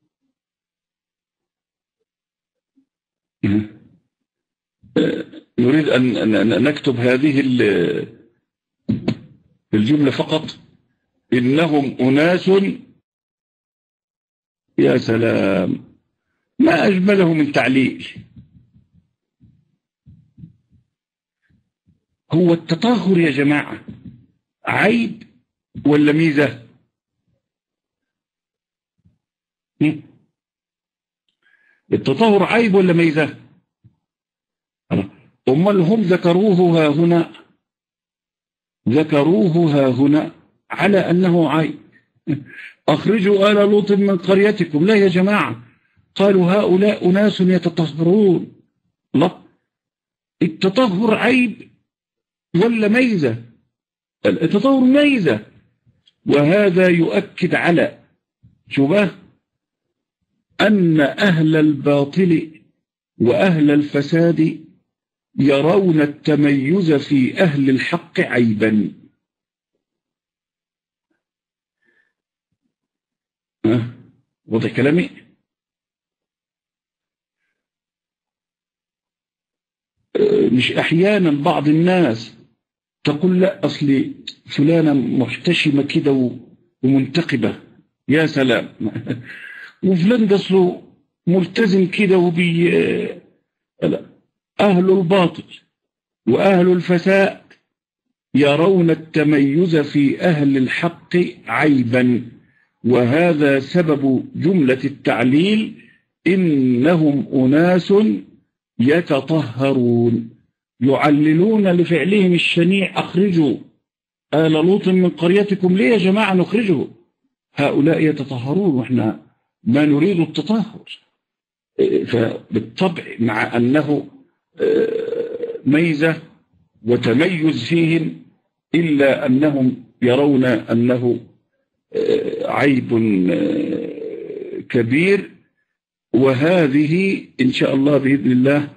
نريد أن نكتب هذه الجملة فقط. إنهم أناس، يا سلام ما أجمله من تعليل. هو التطهر يا جماعة عيب ولا ميزة؟ التطهر عيب ولا ميزة؟ أمال هم ذكروه ها هنا على أنه عيب. أخرجوا آل لوط من قريتكم. لا يا جماعة، قالوا هؤلاء أناس يتطهرون. لا، التطهر عيب ولا ميزة؟ التطهر ميزة، وهذا يؤكد على شبه أن أهل الباطل وأهل الفساد يرون التميز في أهل الحق عيبا. واضح كلامي؟ مش أحيانا بعض الناس تقول لا أصلي فلانة محتشمة كده ومنتقبة، يا سلام، وفلان ده أصله ملتزم كده أهل الباطل وأهل الفساد يرون التميز في أهل الحق عيبا، وهذا سبب جملة التعليل إنهم أناس يتطهرون، يعللون لفعلهم الشنيع. أخرجوا آل لوط من قريتكم. ليه يا جماعة نخرجه؟ هؤلاء يتطهرون وإحنا ما نريد التطهر. فبالطبع مع أنه ميزة وتميز فيهم، إلا أنهم يرون أنه عيب كبير. وهذه إن شاء الله بإذن الله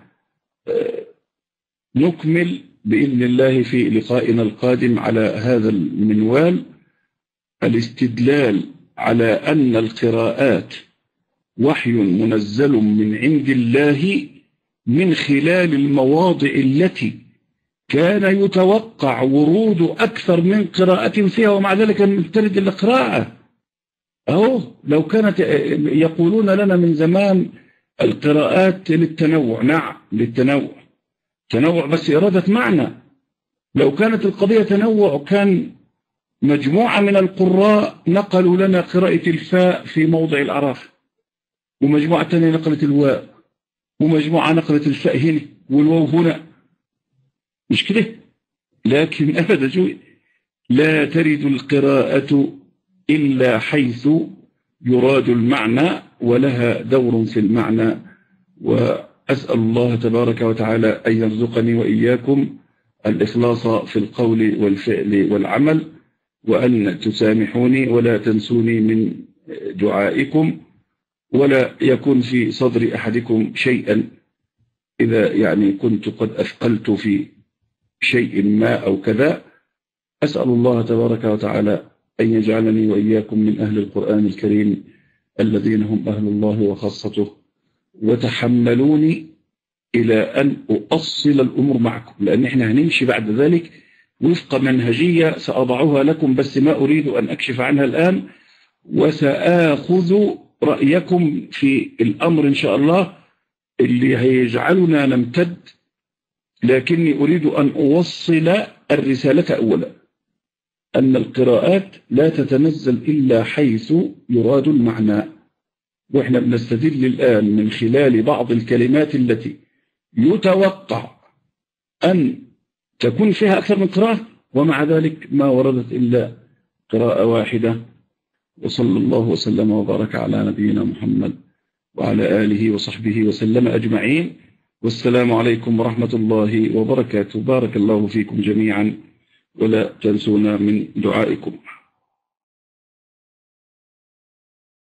نكمل بإذن الله في لقائنا القادم على هذا المنوال، الاستدلال على أن القراءات وحي منزل من عند الله من خلال المواضع التي كان يتوقع ورود أكثر من قراءة فيها، ومع ذلك لم ترد القراءة. لو كانت يقولون لنا من زمان القراءات للتنوع، نعم للتنوع بس إرادة معنى. لو كانت القضية تنوع كان مجموعة من القراء نقلوا لنا قراءة الفاء في موضع الأعراف، ومجموعة ثانية نقلت الواء، ومجموعة نقلت الفاء هنا والواو هنا، مش كده؟ لكن أبدا لا ترد القراءة إلا حيث يراد المعنى، ولها دور في المعنى. وأسأل الله تبارك وتعالى أن يرزقني وإياكم الإخلاص في القول والفعل والعمل، وأن تسامحوني ولا تنسوني من دعائكم، ولا يكون في صدر أحدكم شيئا إذا يعني كنت قد أثقلت في شيء ما أو كذا. أسأل الله تبارك وتعالى أن يجعلني وإياكم من أهل القرآن الكريم الذين هم أهل الله وخاصته، وتحملوني إلى أن أؤصل الأمور معكم، لأن إحنا هنمشي بعد ذلك وفق منهجية سأضعها لكم، بس ما أريد أن أكشف عنها الآن، وسآخذ رأيكم في الأمر إن شاء الله اللي هيجعلنا نمتد، لكني أريد أن أوصل الرسالة أولا، أن القراءات لا تتنزل إلا حيث يراد المعنى، وإحنا بنستدل الآن من خلال بعض الكلمات التي يتوقع أن تكون فيها أكثر من قراءة، ومع ذلك ما وردت إلا قراءة واحدة. وصلى الله وسلم وبارك على نبينا محمد وعلى آله وصحبه وسلم أجمعين، والسلام عليكم ورحمة الله وبركاته. بارك الله فيكم جميعا، ولا تنسونا من دعائكم.